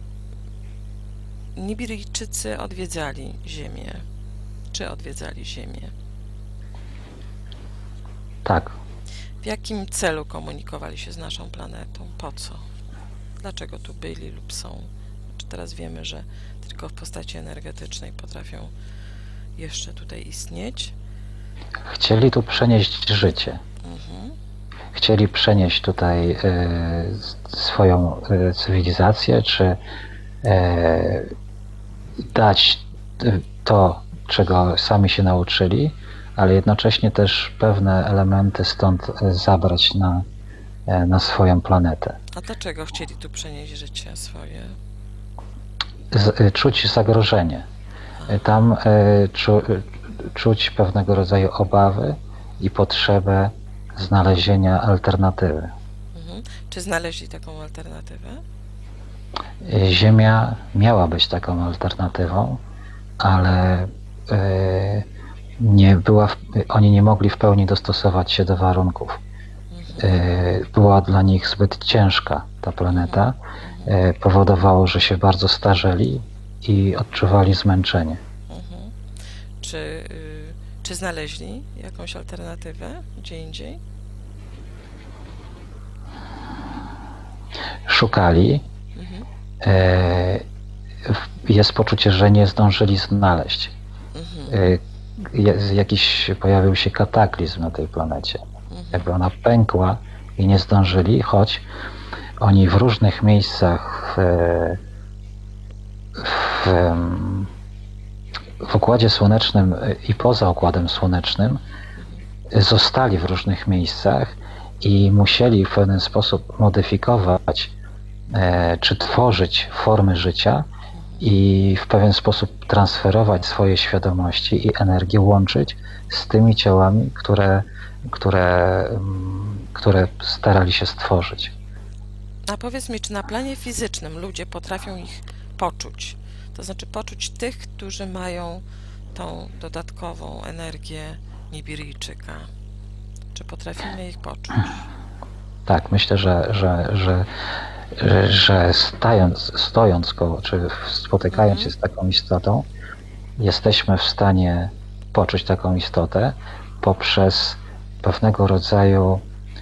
Speaker 2: Nibirijczycy odwiedzali Ziemię. Czy odwiedzali Ziemię?
Speaker 1: Tak.
Speaker 2: W jakim celu komunikowali się z naszą planetą? Po co? Dlaczego tu byli lub są? Czy teraz wiemy, że tylko w postaci energetycznej potrafią jeszcze tutaj istnieć?
Speaker 1: Chcieli tu przenieść życie.
Speaker 2: Mhm.
Speaker 1: Chcieli przenieść tutaj e, swoją e, cywilizację, czy e, dać e, to, czego sami się nauczyli, ale jednocześnie też pewne elementy stąd e, zabrać na, e, na swoją planetę.
Speaker 2: A dlaczego chcieli tu przenieść życie swoje?
Speaker 1: Z, e, czuć zagrożenie. E, Tam e, czu, e, czuć pewnego rodzaju obawy i potrzebę znalezienia alternatywy.
Speaker 2: Mhm. Czy znaleźli taką alternatywę?
Speaker 1: E, Ziemia miała być taką alternatywą, ale e, nie była, w- oni nie mogli w pełni dostosować się do warunków.
Speaker 2: Mhm.
Speaker 1: E, Była dla nich zbyt ciężka ta planeta.
Speaker 2: Mhm.
Speaker 1: E, Powodowało, że się bardzo starzeli i odczuwali zmęczenie.
Speaker 2: Mhm. Czy, y, czy znaleźli jakąś alternatywę gdzie indziej?
Speaker 1: Szukali.
Speaker 2: Mhm.
Speaker 1: E, w- Jest poczucie, że nie zdążyli znaleźć.
Speaker 2: Mhm.
Speaker 1: E, je- Jakiś pojawił się kataklizm na tej planecie.
Speaker 2: Mhm.
Speaker 1: Jakby ona pękła i nie zdążyli, choć oni w różnych miejscach w, w, em, w Układzie Słonecznym i poza Układem Słonecznym zostali w różnych miejscach i musieli w pewien sposób modyfikować e, czy tworzyć formy życia i w pewien sposób transferować swoje świadomości i energię, łączyć z tymi ciałami, które, które, mm, które starali się stworzyć.
Speaker 2: A powiedz mi, czy na planie fizycznym ludzie potrafią ich poczuć? To znaczy poczuć tych, którzy mają tą dodatkową energię Nibirijczyka. Czy potrafimy ich poczuć?
Speaker 1: Tak, myślę, że, że, że, że, że stając, stojąc koło, czy spotykając się
Speaker 2: Mhm.
Speaker 1: z taką istotą, jesteśmy w stanie poczuć taką istotę poprzez pewnego rodzaju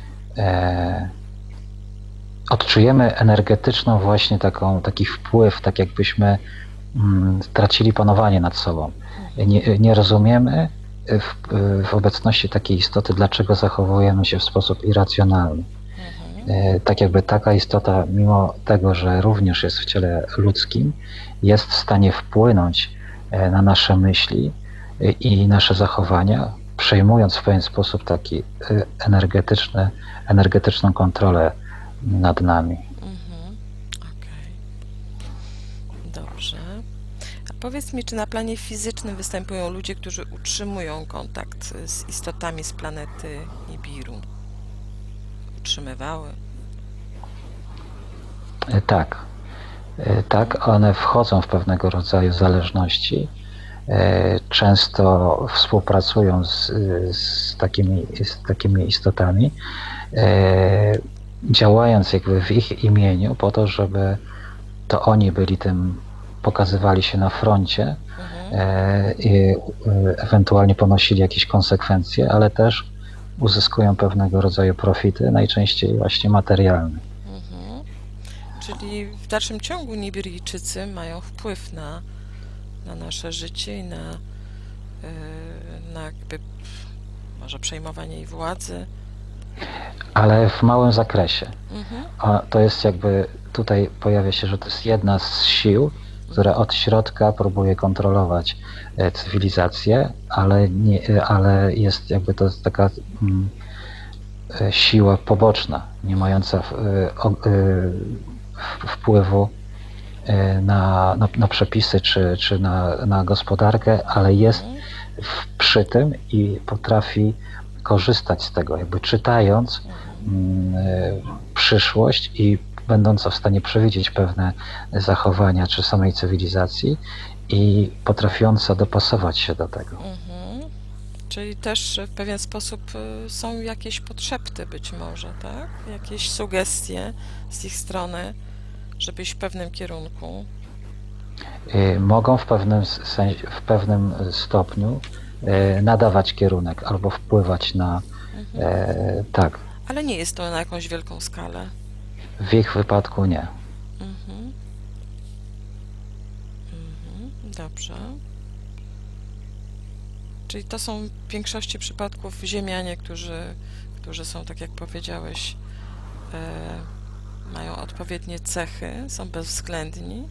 Speaker 1: e, odczujemy energetyczną właśnie taką, taki wpływ, tak jakbyśmy mm, tracili panowanie nad sobą. Nie, nie rozumiemy w, w obecności takiej istoty, dlaczego zachowujemy się w sposób irracjonalny.
Speaker 2: Mhm.
Speaker 1: E, Tak jakby taka istota, mimo tego, że również jest w ciele ludzkim, jest w stanie wpłynąć e, na nasze myśli e, i nasze zachowania, przejmując w pewien sposób taki e, energetyczny, energetyczną kontrolę nad nami.
Speaker 2: Mhm. Okej. Dobrze. A powiedz mi, czy na planie fizycznym występują ludzie, którzy utrzymują kontakt z istotami z planety Nibiru? Utrzymywały?
Speaker 1: E, Tak, e, tak, one wchodzą w pewnego rodzaju zależności. E, Często współpracują z, z, takimi, z takimi istotami, e, działając jakby w ich imieniu po to, żeby to oni byli tym, pokazywali się na froncie
Speaker 2: Mhm.
Speaker 1: e, i e, ewentualnie ponosili jakieś konsekwencje, ale też uzyskują pewnego rodzaju profity, najczęściej właśnie materialne.
Speaker 2: Mhm. Czyli w dalszym ciągu Nibiryjczycy mają wpływ na, na nasze życie i na, yy, na jakby może przejmowanie jej władzy.
Speaker 1: Ale w małym zakresie.
Speaker 2: Mhm.
Speaker 1: A to jest jakby, tutaj pojawia się, że to jest jedna z sił, która od środka próbuje kontrolować e, cywilizację, ale, nie, e, ale jest jakby to jest taka mm, e, siła poboczna, nie mająca w, e, o, e, w- wpływu e, na, na, na przepisy czy, czy na, na gospodarkę, ale jest
Speaker 2: Mhm.
Speaker 1: w, przy tym i potrafi korzystać z tego, jakby czytając mm, e, przyszłość i będąca w stanie przewidzieć pewne zachowania czy samej cywilizacji i potrafiąca dopasować się do tego.
Speaker 2: Mhm. Czyli też w pewien sposób y, są jakieś podszepty być może, tak? Jakieś sugestie z ich strony, żeby iść w pewnym kierunku.
Speaker 1: E, Mogą w pewnym sensie, w pewnym stopniu e, nadawać kierunek albo wpływać na
Speaker 2: Mhm.
Speaker 1: e, tak.
Speaker 2: Ale nie jest to na jakąś wielką skalę.
Speaker 1: W ich wypadku nie.
Speaker 2: Mhm. Mhm. Dobrze. Czyli to są w większości przypadków ziemianie, którzy, którzy są, tak jak powiedziałeś, e, mają odpowiednie cechy, są bezwzględni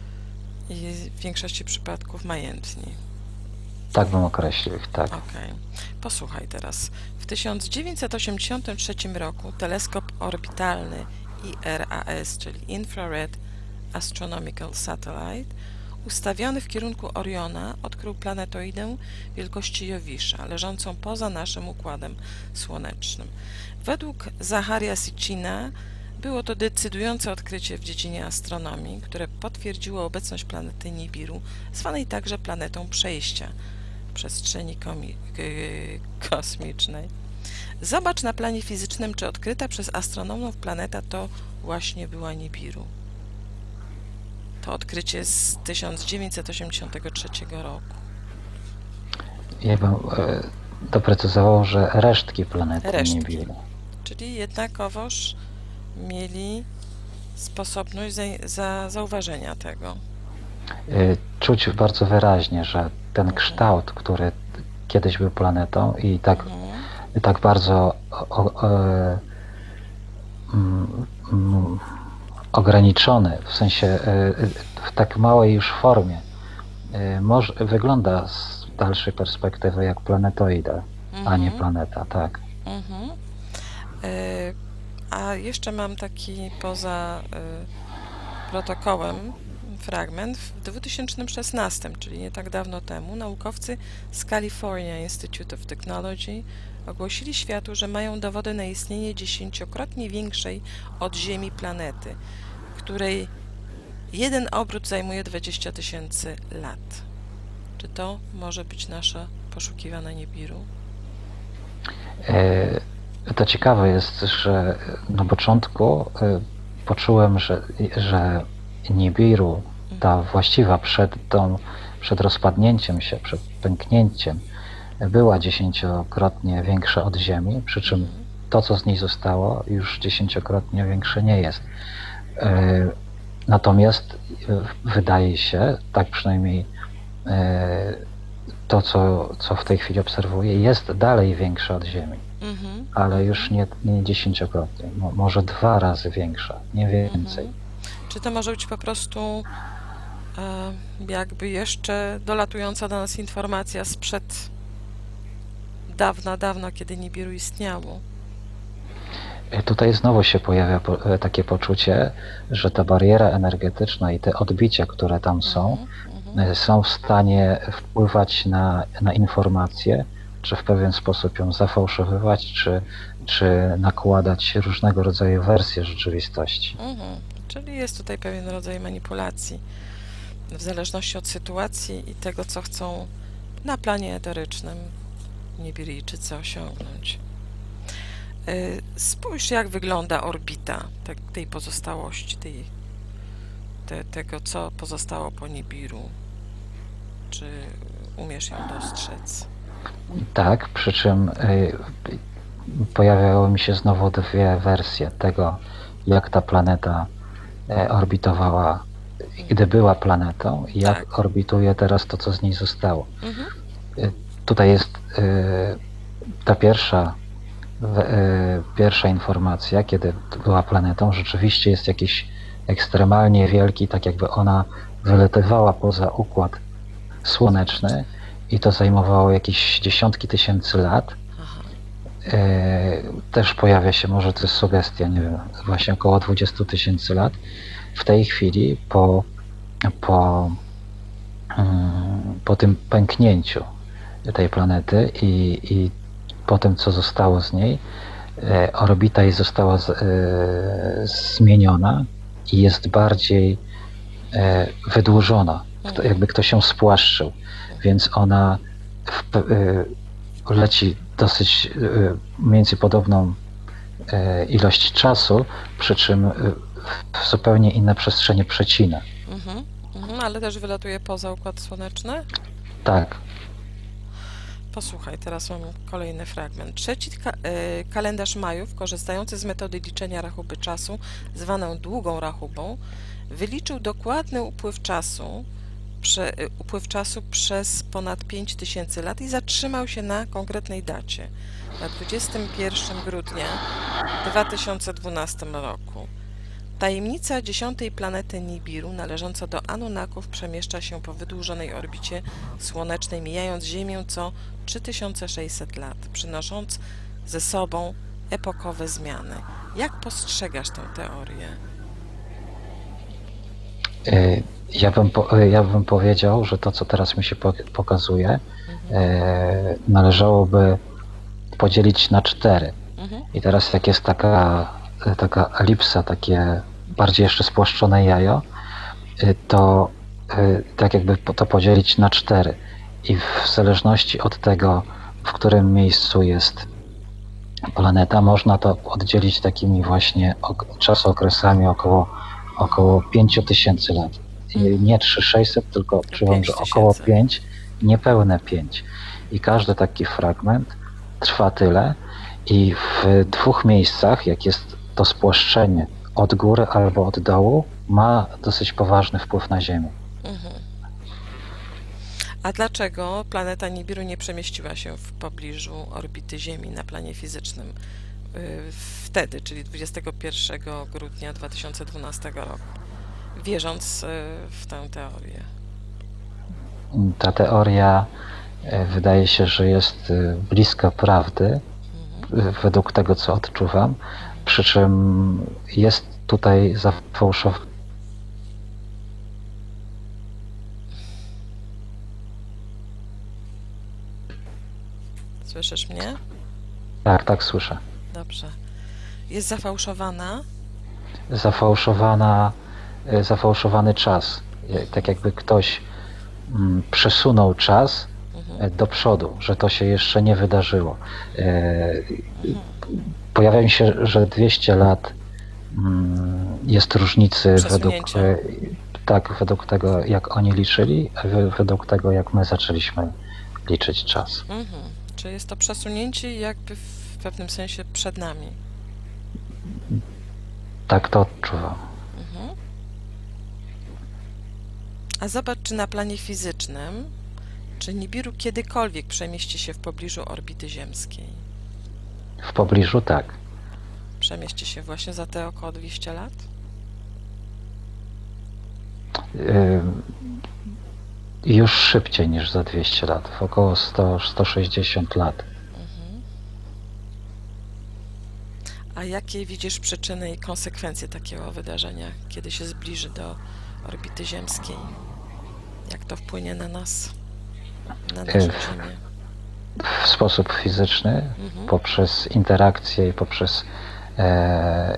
Speaker 2: i w większości przypadków majętni.
Speaker 1: Tak bym określił ich, tak.
Speaker 2: Okej. Posłuchaj teraz. W tysiąc dziewięćset osiemdziesiątym trzecim roku teleskop orbitalny I R A S, czyli Infrared Astronomical Satellite, ustawiony w kierunku Oriona, odkrył planetoidę wielkości Jowisza, leżącą poza naszym Układem Słonecznym. Według Zacharia Sitchina było to decydujące odkrycie w dziedzinie astronomii, które potwierdziło obecność planety Nibiru, zwanej także planetą przejścia przestrzeni komi- k- kosmicznej. Zobacz na planie fizycznym, czy odkryta przez astronomów planeta to właśnie była Nibiru. To odkrycie z tysiąc dziewięćset osiemdziesiątego trzeciego roku.
Speaker 1: Ja bym e, doprecyzował, że resztki planety
Speaker 2: Resztki.
Speaker 1: Nibiru.
Speaker 2: Czyli jednakowoż mieli sposobność za, za zauważenia tego.
Speaker 1: E, Czuć bardzo wyraźnie, że ten kształt, który kiedyś był planetą i tak,
Speaker 2: Mhm.
Speaker 1: tak bardzo o, o, e, mm, mm, ograniczony, w sensie e, w tak małej już formie, e, może, wygląda z dalszej perspektywy jak planetoida, a nie
Speaker 2: Mhm.
Speaker 1: planeta, tak.
Speaker 2: Mhm. Y, A jeszcze mam taki poza y, protokołem fragment. W dwa tysiące szesnastym, czyli nie tak dawno temu, naukowcy z California Institute of Technology ogłosili światu, że mają dowody na istnienie dziesięciokrotnie większej od Ziemi planety, której jeden obrót zajmuje dwadzieścia tysięcy lat. Czy to może być nasze poszukiwane Nibiru?
Speaker 1: E, To ciekawe jest, że na początku e, poczułem, że, że Nibiru, ta właściwa przed tą, przed rozpadnięciem się, przed pęknięciem, była dziesięciokrotnie większa od Ziemi, przy czym to, co z niej zostało, już dziesięciokrotnie większe nie jest. E, Natomiast e, wydaje się, tak przynajmniej e, to, co, co w tej chwili obserwuję, jest dalej większe od Ziemi,
Speaker 2: Mhm.
Speaker 1: ale już nie, nie dziesięciokrotnie, mo, może dwa razy większa, nie więcej.
Speaker 2: Mhm. Czy to może być po prostu e, jakby jeszcze dolatująca do nas informacja sprzed dawna, dawna, kiedy Nibiru istniało?
Speaker 1: E, Tutaj znowu się pojawia po, e, takie poczucie, że ta bariera energetyczna i te odbicia, które tam są,
Speaker 2: Mhm.
Speaker 1: e, są w stanie wpływać na, na informację, czy w pewien sposób ją zafałszowywać, czy, czy nakładać różnego rodzaju wersje rzeczywistości.
Speaker 2: Mhm. Czyli jest tutaj pewien rodzaj manipulacji w zależności od sytuacji i tego, co chcą na planie eterycznym Nibiryjczycy osiągnąć. Y, Spójrz, jak wygląda orbita te, tej pozostałości, tej, te, tego, co pozostało po Nibiru. Czy umiesz ją dostrzec?
Speaker 1: Tak, przy czym y, pojawiały mi się znowu dwie wersje tego, jak ta planeta e, orbitowała, gdy była planetą, i jak
Speaker 2: Tak.
Speaker 1: orbituje teraz to, co z niej zostało.
Speaker 2: Mhm.
Speaker 1: E, Tutaj jest e, ta pierwsza, w- e, pierwsza informacja, kiedy była planetą, rzeczywiście jest jakiś ekstremalnie wielki, tak jakby ona wylatywała poza układ słoneczny i to zajmowało jakieś dziesiątki tysięcy lat.
Speaker 2: Aha.
Speaker 1: E, Też pojawia się, może to jest sugestia, nie wiem, właśnie około dwudziestu tysięcy lat. W tej chwili po, po, mm, po tym pęknięciu tej planety i, i po tym, co zostało z niej, e, orbita jej została z, e, zmieniona i jest bardziej e, wydłużona, Kto- jakby ktoś się spłaszczył, więc ona w, pe- e, leci dosyć e, mniej więcej podobną e, ilość czasu, przy czym e, w zupełnie inne przestrzenie przecina.
Speaker 2: Mhm. Mhm. Ale też wylatuje poza Układ Słoneczny?
Speaker 1: Tak,
Speaker 2: Posłuchaj, teraz mam kolejny fragment. Trzeci ka y, kalendarz Majów, korzystający z metody liczenia rachuby czasu, zwaną długą rachubą, wyliczył dokładny upływ czasu, prze, y, upływ czasu przez ponad pięć tysięcy lat i zatrzymał się na konkretnej dacie, na dwudziestego pierwszego grudnia dwa tysiące dwunastego roku. Tajemnica dziesiątej planety Nibiru, należąca do Anunnaków, przemieszcza się po wydłużonej orbicie słonecznej, mijając Ziemię co trzy tysiące sześćset lat, przynosząc ze sobą epokowe zmiany. Jak postrzegasz tę teorię?
Speaker 1: e, ja bym, po, e, ja bym powiedział, że to, co teraz mi się po, pokazuje, e, należałoby podzielić na cztery.
Speaker 2: Mhm.
Speaker 1: I teraz jak jest taka, taka elipsa, takie bardziej jeszcze spłaszczone jajo, y, to y, tak jakby po- to podzielić na cztery. I w zależności od tego, w którym miejscu jest planeta, można to oddzielić takimi właśnie ok- czasookresami około, około pięć tysięcy lat. I nie trzy tysiące sześćset, tylko czuwam, że około
Speaker 2: pięć tysięcy.
Speaker 1: pięć, niepełne pięć. I każdy taki fragment trwa tyle. I w dwóch miejscach, jak jest to spłaszczenie od góry albo od dołu, ma dosyć poważny wpływ na Ziemię.
Speaker 2: Mhm. A dlaczego planeta Nibiru nie przemieściła się w pobliżu orbity Ziemi na planie fizycznym y, wtedy, czyli dwudziestego pierwszego grudnia dwa tysiące dwunastego roku, wierząc y, w tę teorię?
Speaker 1: Ta teoria e, wydaje się, że jest e, bliska prawdy,
Speaker 2: Mhm.
Speaker 1: e, według tego, co odczuwam, przy czym jest tutaj zafałszowana.
Speaker 2: Słyszysz mnie?
Speaker 1: Tak, tak słyszę.
Speaker 2: Dobrze. Jest zafałszowana?
Speaker 1: Zafałszowana, e, zafałszowany czas. E, Tak jakby ktoś mm, przesunął czas
Speaker 2: Mhm.
Speaker 1: e, do przodu, że to się jeszcze nie wydarzyło. E,
Speaker 2: Mhm.
Speaker 1: Pojawia mi się, że dwieście lat mm, jest różnicy według,
Speaker 2: Przesunięcie.
Speaker 1: e, tak, według tego, jak oni liczyli, a we- według tego, jak my zaczęliśmy liczyć czas.
Speaker 2: Mhm. Czy jest to przesunięcie jakby w pewnym sensie przed nami?
Speaker 1: Tak to odczuwam.
Speaker 2: Mhm. A zobacz, czy na planie fizycznym, czy Nibiru kiedykolwiek przemieści się w pobliżu orbity ziemskiej?
Speaker 1: W pobliżu tak.
Speaker 2: Przemieści się właśnie za te około dwieście lat?
Speaker 1: Y, Już szybciej niż za dwieście lat, w około sto do stu sześćdziesięciu lat.
Speaker 2: Mhm. A jakie widzisz przyczyny i konsekwencje takiego wydarzenia, kiedy się zbliży do orbity ziemskiej? Jak to wpłynie na nas, na naszą
Speaker 1: Y,
Speaker 2: Ziemię?
Speaker 1: W sposób fizyczny,
Speaker 2: Mhm.
Speaker 1: poprzez interakcje i poprzez e,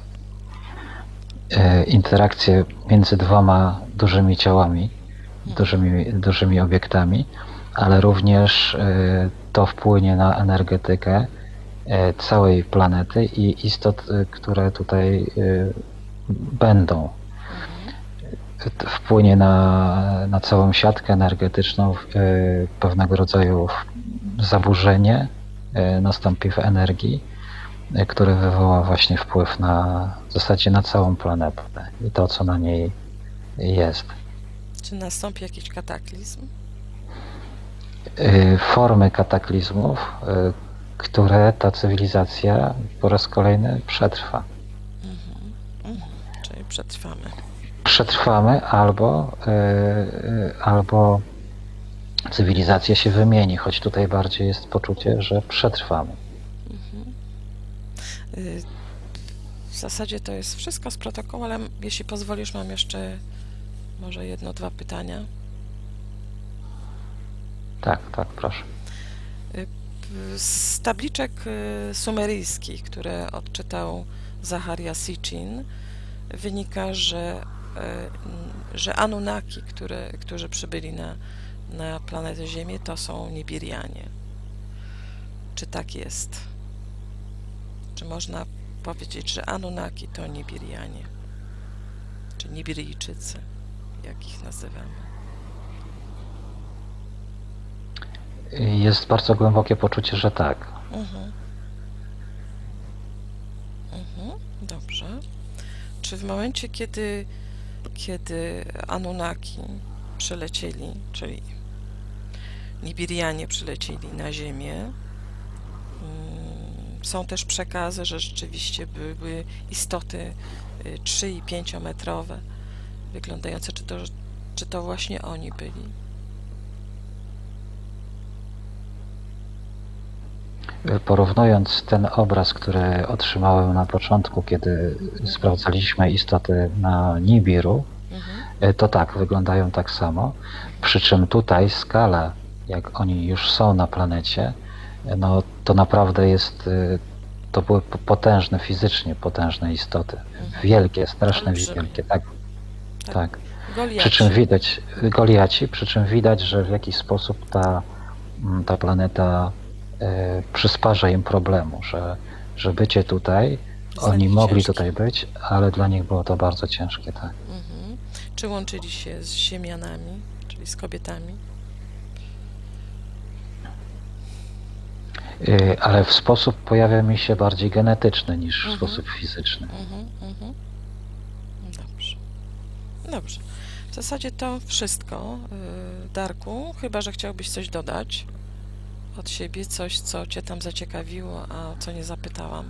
Speaker 1: e, interakcje między dwoma dużymi ciałami, dużymi, dużymi obiektami, ale również e, to wpłynie na energetykę e, całej planety i istot, e, które tutaj e, będą. T- Wpłynie na, na całą siatkę energetyczną, e, pewnego rodzaju zaburzenie nastąpi w energii, który wywoła właśnie wpływ na w zasadzie na całą planetę i to, co na niej jest.
Speaker 2: Czy nastąpi jakiś kataklizm?
Speaker 1: Formy kataklizmów, które ta cywilizacja po raz kolejny przetrwa.
Speaker 2: Mhm. Mhm. Czyli przetrwamy.
Speaker 1: Przetrwamy albo, albo cywilizacja się wymieni, choć tutaj bardziej jest poczucie, że przetrwamy.
Speaker 2: Mhm. W zasadzie to jest wszystko z protokołu, ale jeśli pozwolisz, mam jeszcze może jedno, dwa pytania.
Speaker 1: Tak, tak, proszę.
Speaker 2: Z tabliczek sumeryjskich, które odczytał Zacharia Sitchin, wynika, że, że Anunnaki, które, którzy przybyli na, na planetę Ziemię, to są Nibirianie. Czy tak jest? Czy można powiedzieć, że Anunnaki to Nibirianie? Czy Nibiryjczycy, jak ich nazywamy?
Speaker 1: Jest bardzo głębokie poczucie, że tak.
Speaker 2: Mhm. Mhm. Dobrze. Czy w momencie, kiedy, kiedy Anunnaki przylecieli, czyli Nibirianie przylecieli na Ziemię, są też przekazy, że rzeczywiście były istoty trzy i pięciometrowe, wyglądające, czy to, czy to właśnie oni byli?
Speaker 1: Porównując ten obraz, który otrzymałem na początku, kiedy
Speaker 2: Mhm.
Speaker 1: sprawdzaliśmy istoty na Nibiru,
Speaker 2: Mhm.
Speaker 1: to tak, wyglądają tak samo. Przy czym tutaj skala, jak oni już są na planecie, no to naprawdę jest, to były potężne, fizycznie potężne istoty.
Speaker 2: Mhm.
Speaker 1: Wielkie, straszne
Speaker 2: Olbrzymie.
Speaker 1: wielkie, tak.
Speaker 2: Tak.
Speaker 1: tak.
Speaker 2: Goliaci.
Speaker 1: Przy czym widać, Goliaci, przy czym widać, że w jakiś sposób ta, ta planeta e, przysparza im problemu, że, że bycie tutaj,
Speaker 2: Jest dla
Speaker 1: oni
Speaker 2: nich
Speaker 1: mogli
Speaker 2: ciężkie.
Speaker 1: tutaj być, ale dla nich było to bardzo ciężkie, tak.
Speaker 2: Mhm. Czy łączyli się z ziemianami, czyli z kobietami?
Speaker 1: E, ale w sposób pojawia mi się bardziej genetyczny niż w
Speaker 2: Mhm.
Speaker 1: sposób fizyczny.
Speaker 2: Mhm. Mhm. Dobrze. Dobrze. W zasadzie to wszystko, Darku, chyba że chciałbyś coś dodać od siebie, coś, co Cię tam zaciekawiło, a o co nie zapytałam.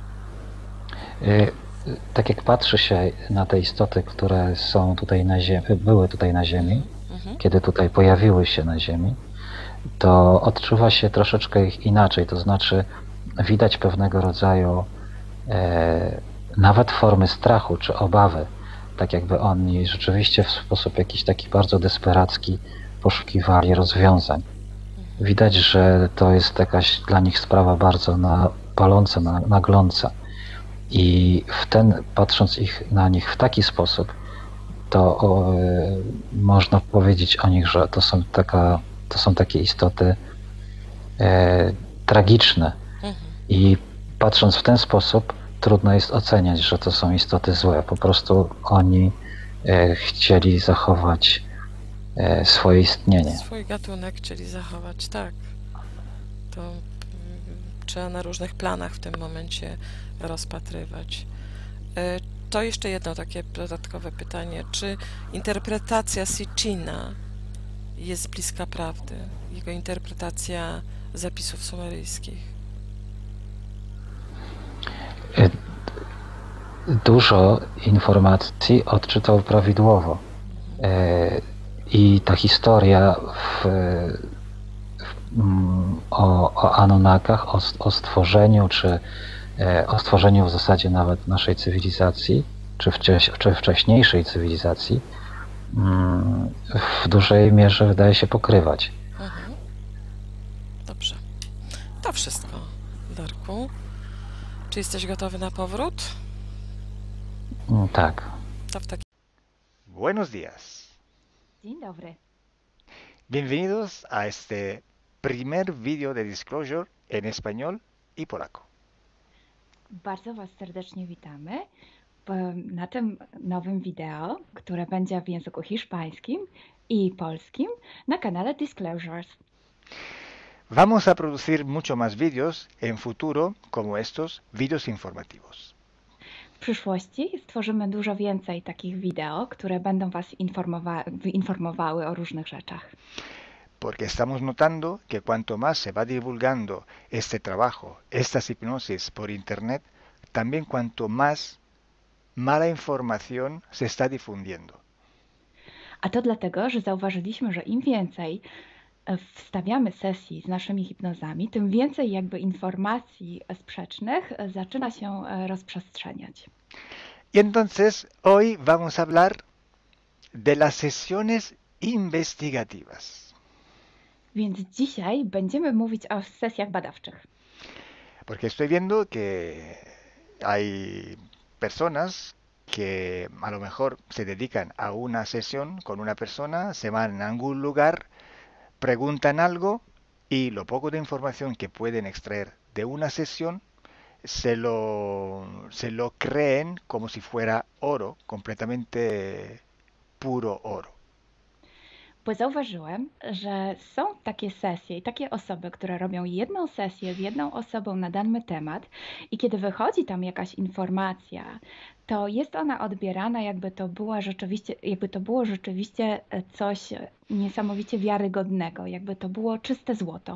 Speaker 1: Tak jak patrzy się na te istoty, które są tutaj na ziemi, były tutaj na Ziemi,
Speaker 2: Mhm.
Speaker 1: kiedy tutaj pojawiły się na Ziemi, to odczuwa się troszeczkę ich inaczej, to znaczy widać pewnego rodzaju e, nawet formy strachu czy obawy, tak jakby oni rzeczywiście w sposób jakiś taki bardzo desperacki poszukiwali rozwiązań. Widać, że to jest jakaś dla nich sprawa bardzo na, paląca, na, nagląca. I w ten, patrząc ich, na nich w taki sposób, to o, y, można powiedzieć o nich, że to są, taka, to są takie istoty e, tragiczne.
Speaker 2: Mhm.
Speaker 1: I patrząc w ten sposób, trudno jest oceniać, że to są istoty złe. Po prostu oni e, chcieli zachować e, swoje istnienie.
Speaker 2: Swój gatunek chcieli zachować, tak. To mm, trzeba na różnych planach w tym momencie rozpatrywać. E, To jeszcze jedno takie dodatkowe pytanie. Czy interpretacja Sitchina jest bliska prawdy? Jego interpretacja zapisów sumeryjskich?
Speaker 1: E, Dużo informacji odczytał prawidłowo. E, I ta historia w, w, mm, o, o Anunnakach, o, o stworzeniu, czy e, o stworzeniu w zasadzie nawet naszej cywilizacji, czy, wcześ, czy wcześniejszej cywilizacji, mm, w dużej mierze wydaje się pokrywać.
Speaker 2: Mhm. Dobrze. To wszystko, Darku. Czy jesteś gotowy na powrót?
Speaker 1: Mm, Tak.
Speaker 2: To w takim
Speaker 3: Buenos días.
Speaker 4: Dzień dobry.
Speaker 3: Bienvenidos a este primer video de Disclosure en español y polaco.
Speaker 4: Bardzo Was serdecznie witamy w- na tym nowym wideo, które będzie w języku hiszpańskim i polskim na kanale Disclosures.
Speaker 3: Vamos a producir mucho más vídeos en futuro como estos vídeos informativos.
Speaker 4: W przyszłości stworzymy dużo więcej takich wideo, które będą Was informowa informowały o różnych rzeczach.
Speaker 3: Porque estamos notando que cuanto más se va divulgando este trabajo, estas hipnosis por internet, también cuanto más mala información se está difundiendo.
Speaker 4: A to dlatego, że zauważyliśmy, że im więcej e, wstawiamy sesji z naszymi hipnozami, tym więcej jakby informacji sprzecznych e, zaczyna się e, rozprzestrzeniać.
Speaker 3: Y entonces hoy vamos a hablar de las sesiones investigativas.
Speaker 4: Więc dzisiaj będziemy mówić o sesjach badawczych.
Speaker 3: Porque estoy viendo que hay personas que a lo mejor se dedican a una sesión con una persona, se van a algún lugar, preguntan algo y lo poco de información que pueden extraer de una sesión se lo, se lo creen como si fuera oro, completamente puro oro.
Speaker 4: Bo zauważyłem, że są takie sesje i takie osoby, które robią jedną sesję z jedną osobą na dany temat i kiedy wychodzi tam jakaś informacja, to jest ona odbierana, jakby to była rzeczywiście, jakby to było rzeczywiście coś niesamowicie wiarygodnego, jakby to było czyste złoto.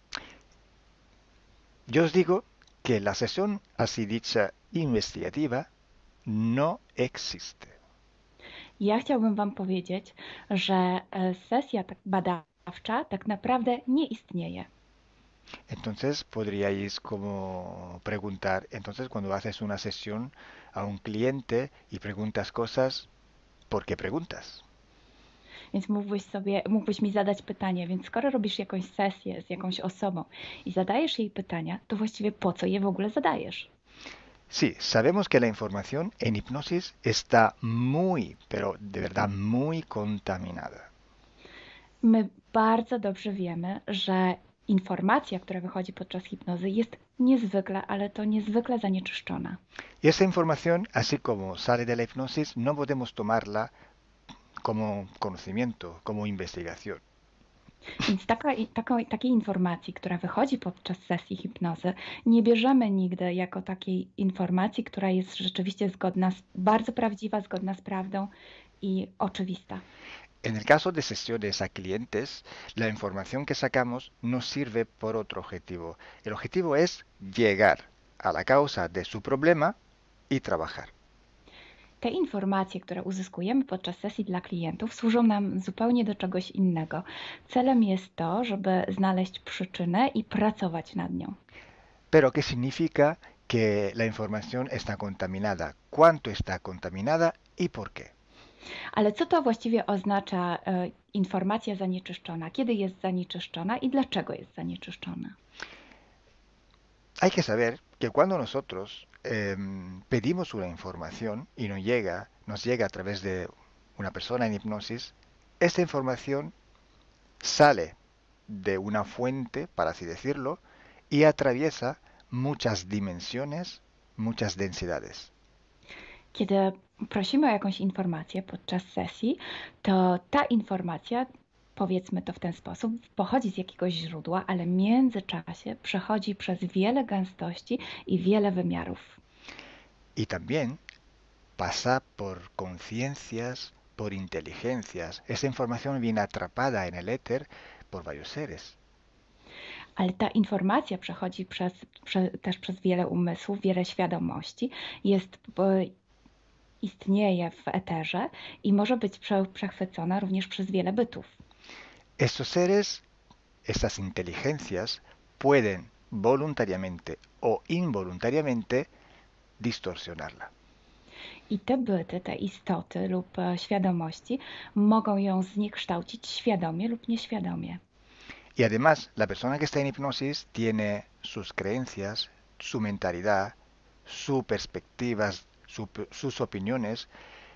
Speaker 3: Yo os digo que la sesión así dicha investigativa no existe.
Speaker 4: Ja chciałbym Wam powiedzieć, że e, sesja tak badawcza tak naprawdę nie istnieje.
Speaker 3: Entonces podríais como preguntar, entonces cuando haces una sesión a un cliente y preguntas cosas, ¿por qué preguntas?
Speaker 4: Więc mógłbyś sobie, mógłbyś mi zadać pytanie, więc skoro robisz jakąś sesję z jakąś osobą i zadajesz jej pytania, to właściwie po co je w ogóle zadajesz?
Speaker 3: Sí, sabemos que la información en hipnosis está muy, pero de verdad muy contaminada.
Speaker 4: My bardzo dobrze wiemy, że informacja, która wychodzi podczas hipnozy jest niezwykle, ale to niezwykle zanieczyszczona.
Speaker 3: Y esa información, así como sale de la hipnosis, no podemos tomarla como conocimiento, como investigación.
Speaker 4: Więc taka, taka, takiej informacji, która wychodzi podczas sesji hipnozy, nie bierzemy nigdy jako takiej informacji, która jest rzeczywiście zgodna, z, bardzo prawdziwa, zgodna z prawdą i oczywista.
Speaker 3: En el caso de sesiones a clientes, la información que sacamos nos sirve por otro objetivo. El objetivo es llegar a la causa de su problema y trabajar.
Speaker 4: Te informacje, które uzyskujemy podczas sesji dla klientów, służą nam zupełnie do czegoś innego. Celem jest to, żeby znaleźć przyczynę i pracować nad nią.
Speaker 3: Pero ¿qué significa que la información está contaminada? ¿Cuánto está contaminada y por qué?
Speaker 4: Ale co to właściwie oznacza e, informacja zanieczyszczona? Kiedy jest zanieczyszczona i dlaczego jest zanieczyszczona?
Speaker 3: Hay que saber que cuando nosotros eh, pedimos una información y nos llega, nos llega a través de una persona en hipnosis, esta información sale de una fuente, para así decirlo, y atraviesa muchas dimensiones, muchas densidades.
Speaker 4: Kiedy prosimy o jakąś informację podczas sesji, to ta informacja, powiedzmy to w ten sposób, pochodzi z jakiegoś źródła, ale w międzyczasie przechodzi przez wiele gęstości i wiele wymiarów.
Speaker 3: Y también pasa por conciencias, por inteligencias. Esa información viene atrapada en el éter por varios seres.
Speaker 4: Ale ta informacja przechodzi przez, prze, też przez wiele umysłów, wiele świadomości, jest, istnieje w eterze i może być prze, przechwycona również przez wiele bytów.
Speaker 3: Estos seres, estas inteligencias, pueden voluntariamente o involuntariamente distorsionarla.
Speaker 4: I te byty, te istoty lub świadomości mogą ją zniekształcić świadomie lub nieświadomie.
Speaker 3: Y además, la persona que está en hipnosis tiene sus creencias, su mentalidad, sus perspectivas, su, sus opiniones.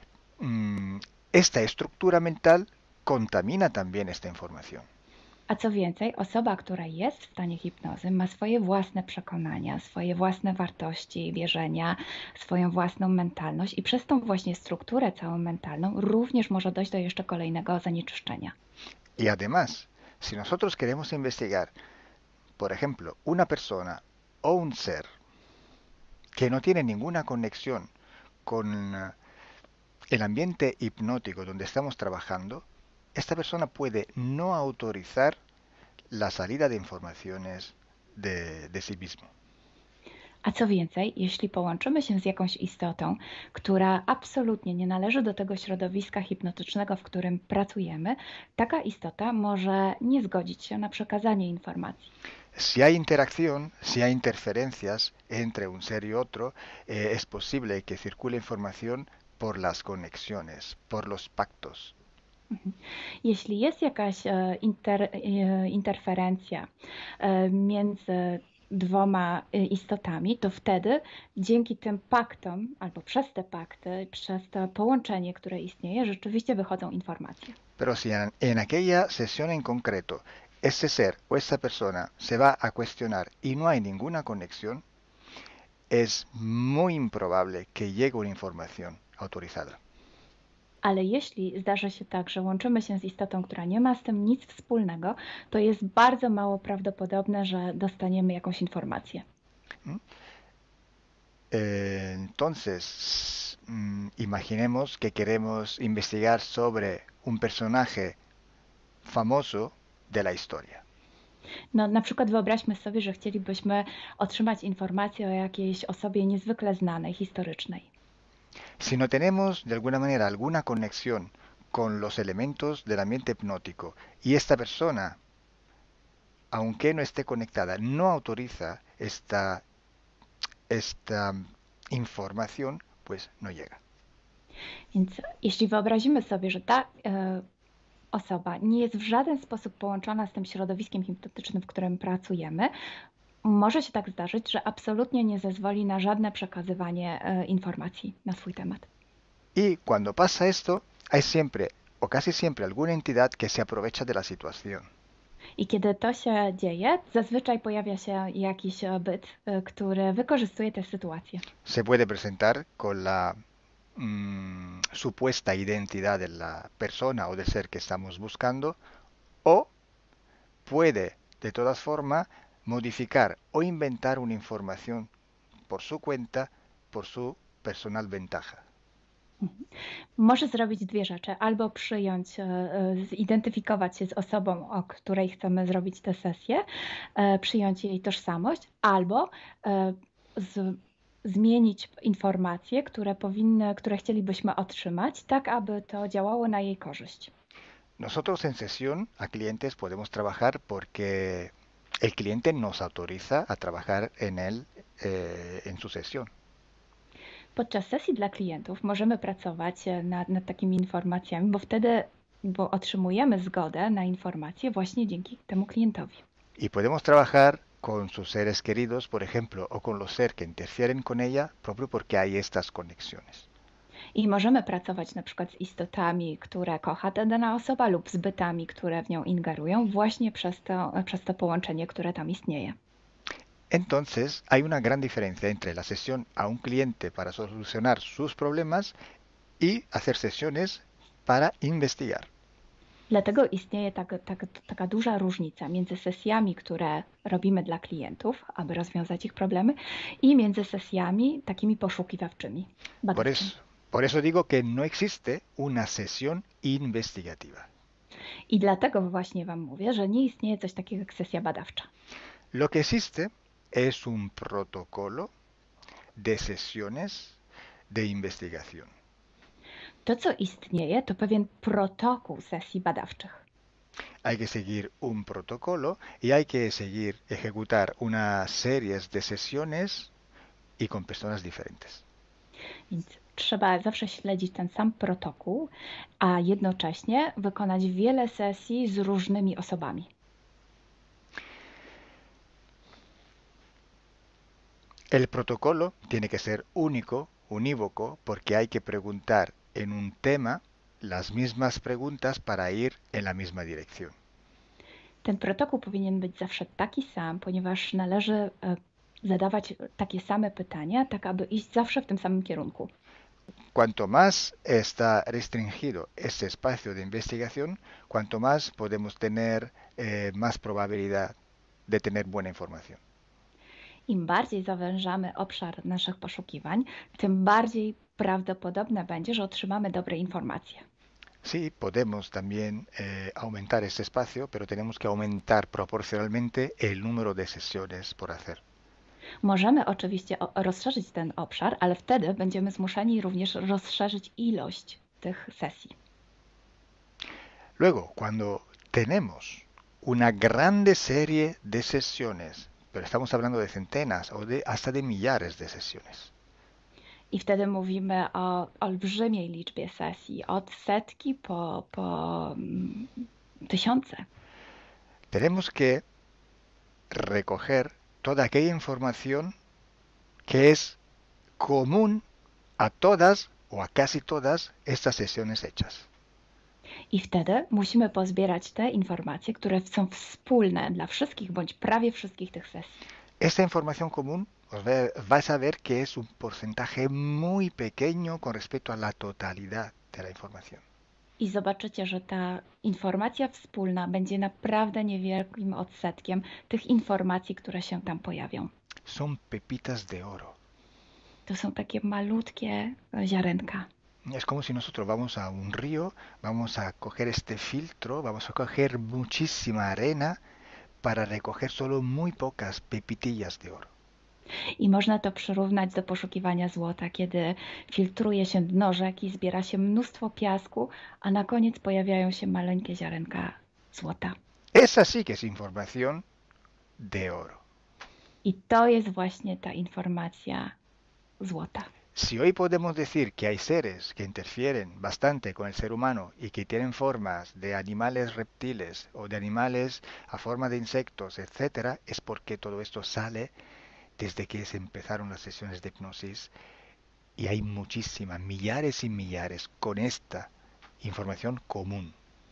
Speaker 3: Esta estructura mental contamina también esta información.
Speaker 4: A co więcej, osoba, która jest w stanie hipnozy, ma swoje własne przekonania, swoje własne wartości, wierzenia, swoją własną mentalność i przez tą właśnie strukturę całą mentalną również może dojść do jeszcze kolejnego zanieczyszczenia.
Speaker 3: Y además, si nosotros queremos investigar Por ejemplo, una persona o un ser que no tiene ninguna conexión con eh, el ambiente hipnótico donde estamos trabajando, esta persona puede no autorizar la salida de informaciones de, de sí mismo.
Speaker 4: A co więcej, jeśli połączymy się z jakąś istotą, która absolutnie nie należy do tego środowiska hipnotycznego, w którym pracujemy, taka istota może nie zgodzić się na przekazanie informacji.
Speaker 3: Si hay interacción, si hay interferencias entre un ser y otro, eh, es posible que circule información por las conexiones, por los pactos.
Speaker 4: Mhm. Jeśli jest jakaś e, inter, e, interferencja e, między dwoma e, istotami, to wtedy dzięki tym paktom, albo przez te pakty, przez to połączenie, które istnieje, rzeczywiście wychodzą informacje.
Speaker 3: Pero si en, en aquella sesión en concreto ese ser o esa persona se va a cuestionar y no hay ninguna conexión, es muy improbable que llegue una información autorizada.
Speaker 4: Ale jeśli zdarzy się tak, że łączymy się z istotą, która nie ma z tym nic wspólnego, to jest bardzo mało prawdopodobne, że dostaniemy jakąś informację.
Speaker 3: ¿Mm? Eh, entonces, mm, imaginemos que queremos investigar sobre un personaje famoso de la historia.
Speaker 4: No, na przykład wyobraźmy sobie, że chcielibyśmy otrzymać informację o jakiejś osobie niezwykle znanej, historycznej.
Speaker 3: Si no tenemos de alguna manera alguna conexión con los elementos del ambiente hipnótico y esta persona, aunque no esté conectada, no autoriza esta, esta información, pues no llega.
Speaker 4: Więc jeśli wyobrazimy sobie, że ta e, osoba nie jest w żaden sposób połączona z tym środowiskiem hipnotycznym, w którym pracujemy, może się tak zdarzyć, że absolutnie nie zezwoli na żadne przekazywanie e, informacji na swój temat.
Speaker 3: Y cuando pasa esto, hay siempre o casi siempre alguna entidad que se aprovecha de la situación.
Speaker 4: I kiedy to się dzieje, zazwyczaj pojawia się jakiś e, byt, e, który wykorzystuje tę sytuację.
Speaker 3: Se puede presentar con la mm, supuesta identidad de la persona o del ser que estamos buscando, o puede de todas formas modificar o inventar una información por su cuenta, por su personal ventaja.
Speaker 4: Mhm. Może zrobić dwie rzeczy. Albo przyjąć, e, e, zidentyfikować się z osobą, o której chcemy zrobić tę sesję, e, przyjąć jej tożsamość, albo e, z, zmienić informacje, które powinny, które chcielibyśmy otrzymać, tak aby to działało na jej korzyść.
Speaker 3: Nosotros en sesión a clientes podemos trabajar porque el cliente nos autoriza a trabajar en él eh, en su sesión.
Speaker 4: Podczas sesji dla klientów możemy pracować e, nad, nad takimi informacjami, bo wtedy bo otrzymujemy zgodę na informacje właśnie dzięki temu klientowi.
Speaker 3: Y podemos trabajar con sus seres queridos, por ejemplo, o con los seres que interfieren con ella, propio porque hay estas conexiones.
Speaker 4: I możemy pracować na przykład z istotami, które kocha ta dana osoba, lub z bytami, które w nią ingerują, właśnie przez to, przez to połączenie, które tam istnieje.
Speaker 3: Entonces, hay una gran diferencia entre la sesión a un cliente para solucionar sus problemas y hacer sesiones para investigar.
Speaker 4: Dlatego istnieje tak, tak, taka duża różnica między sesjami, które robimy dla klientów, aby rozwiązać ich problemy, i między sesjami takimi poszukiwawczymi,
Speaker 3: Por
Speaker 4: badawczymi.
Speaker 3: eso, por eso digo que no existe una sesión investigativa.
Speaker 4: I dlatego właśnie Wam mówię, że nie istnieje coś takiego jak sesja badawcza.
Speaker 3: Lo que existe es un protocolo de sesiones de investigación.
Speaker 4: To, co istnieje, to pewien protokół sesji badawczych.
Speaker 3: Hay que seguir un protocolo y hay que seguir, ejecutar una serie de sesiones y con personas diferentes.
Speaker 4: Więc trzeba zawsze śledzić ten sam protokół, a jednocześnie wykonać wiele sesji z różnymi osobami.
Speaker 3: El protocolo tiene que ser único, unívoco, porque hay que preguntar en un tema las mismas preguntas para ir en la misma dirección.
Speaker 4: Ten protokół powinien być zawsze taki sam, ponieważ należy e, zadawać takie same pytania, tak aby iść zawsze w tym samym kierunku.
Speaker 3: Cuanto más está restringido ese espacio de investigación, cuanto más podemos tener eh, más probabilidad de tener buena información.
Speaker 4: Im bardziej zawężamy obszar naszych poszukiwań, tym bardziej prawdopodobne będzie, że otrzymamy dobre informacje.
Speaker 3: Sí, podemos también eh, aumentar ese espacio, pero tenemos que aumentar proporcionalmente el número de sesiones por hacer.
Speaker 4: Możemy oczywiście o- rozszerzyć ten obszar, ale wtedy będziemy zmuszeni również rozszerzyć ilość tych sesji.
Speaker 3: Luego, cuando tenemos una grande serie de sesiones, pero estamos hablando de centenas o de hasta de millares de sesiones,
Speaker 4: I wtedy mówimy o olbrzymiej liczbie sesji, od setki po, po mm, tysiące.
Speaker 3: tenemos que recoger toda aquella información que es común a todas o a casi todas estas sesiones hechas.
Speaker 4: I wtedy musimy pozbierać te informacje, które są wspólne dla wszystkich bądź prawie wszystkich tych sesji.
Speaker 3: Esta información común os va- vais a ver que es un porcentaje muy pequeño con respecto a la totalidad de la información.
Speaker 4: I zobaczycie, że ta informacja wspólna będzie naprawdę niewielkim odsetkiem tych informacji, które się tam pojawią.
Speaker 3: Son pepitas de oro.
Speaker 4: To są takie malutkie ziarenka.
Speaker 3: Es como si nosotros vamos a un río, vamos a coger este filtro, vamos a coger muchísima arena para recoger solo muy pocas pepitillas de oro.
Speaker 4: I można to przyrównać do poszukiwania złota, kiedy filtruje się dno rzeki, zbiera się mnóstwo piasku, a na koniec pojawiają się maleńkie ziarenka złota.
Speaker 3: Esa sí que es información de oro.
Speaker 4: I to jest właśnie ta informacja złota.
Speaker 3: Si hoy podemos decir que hay seres que interfieren bastante con el ser humano y que tienen formas de animales reptiles o de animales a forma de insectos, etcétera, es porque todo esto sale desde que se empezaron las sesiones de hipnosis y hay muchísimas, millares y millares con esta información común.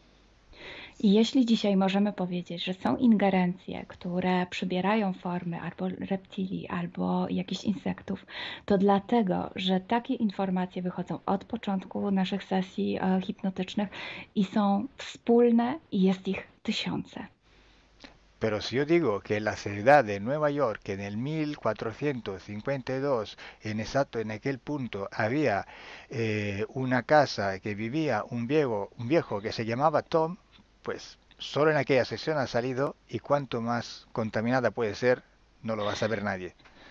Speaker 4: I jeśli dzisiaj możemy powiedzieć, że są ingerencje, które przybierają formy albo reptilii, albo jakichś insektów, to dlatego, że takie informacje wychodzą od początku naszych sesji e, hipnotycznych i są wspólne i jest ich tysiące.
Speaker 3: Pero si yo digo que en la ciudad de Nueva York, en el mil cuatrocientos cincuenta y dos, en exacto en aquel punto, había eh, una casa que vivía un viejo, un viejo que se llamaba Tom, pues solo en aquella sesión ha salido y cuanto más contaminada puede ser, no lo va a saber nadie.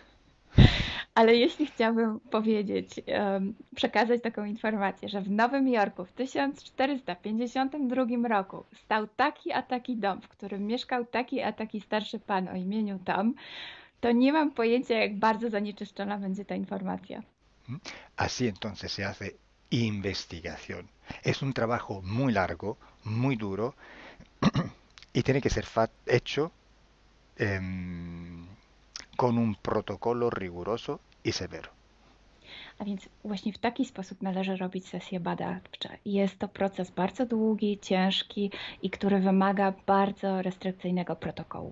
Speaker 4: Ale jeśli chciałabym powiedzieć, em, przekazać taką informację, że w Nowym Jorku w tysiąc czterysta pięćdziesiątym drugim roku stał taki a taki dom, w którym mieszkał taki a taki starszy pan o imieniu Tom, to nie mam pojęcia, jak bardzo zanieczyszczona będzie ta informacja.
Speaker 3: ¿Mm? Así entonces se hace investigación. Es un trabajo muy largo, muy duro y tiene que ser fa- hecho em, con un protocolo riguroso y severo.
Speaker 4: A więc właśnie w taki sposób należy robić sesje badawcze. Jest to proces bardzo długi, ciężki i który wymaga bardzo restrykcyjnego protokołu.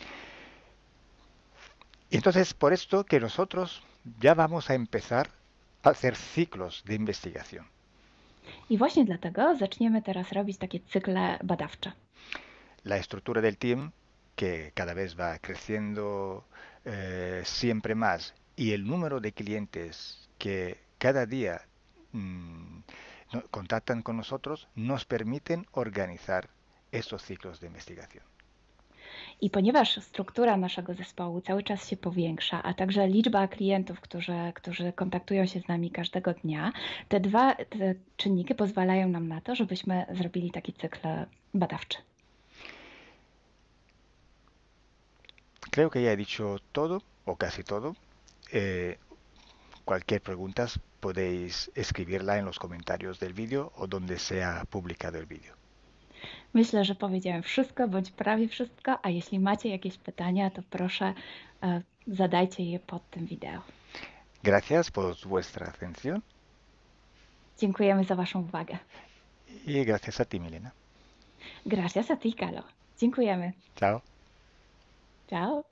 Speaker 3: Y entonces por esto que nosotros ya vamos a empezar a hacer ciclos de investigación.
Speaker 4: I właśnie dlatego zaczniemy teraz robić takie cykle badawcze.
Speaker 3: La estructura del team, que cada vez va creciendo eh, siempre más, y el número de clientes que cada día mm, no- contactan con nosotros, nos permiten organizar estos ciclos de investigación.
Speaker 4: I ponieważ struktura naszego zespołu cały czas się powiększa, a także liczba klientów, którzy, którzy kontaktują się z nami każdego dnia, te dwa te czynniki pozwalają nam na to, żebyśmy zrobili taki cykl badawczy.
Speaker 3: Creo que ya he dicho todo, o casi todo. Eh, cualquier pregunta podéis escribirla en los comentarios del vídeo o donde sea publicado el vídeo.
Speaker 4: Myślę, że powiedziałem wszystko, bądź prawie wszystko, a jeśli macie jakieś pytania, to proszę e, zadajcie je pod tym wideo.
Speaker 3: Gracias por vuestra atención
Speaker 4: Dziękujemy za Waszą uwagę.
Speaker 3: y gracias a ti, Milena.
Speaker 4: Gracias a ti, Kalo. Dziękujemy.
Speaker 3: Chao.
Speaker 4: Ciao.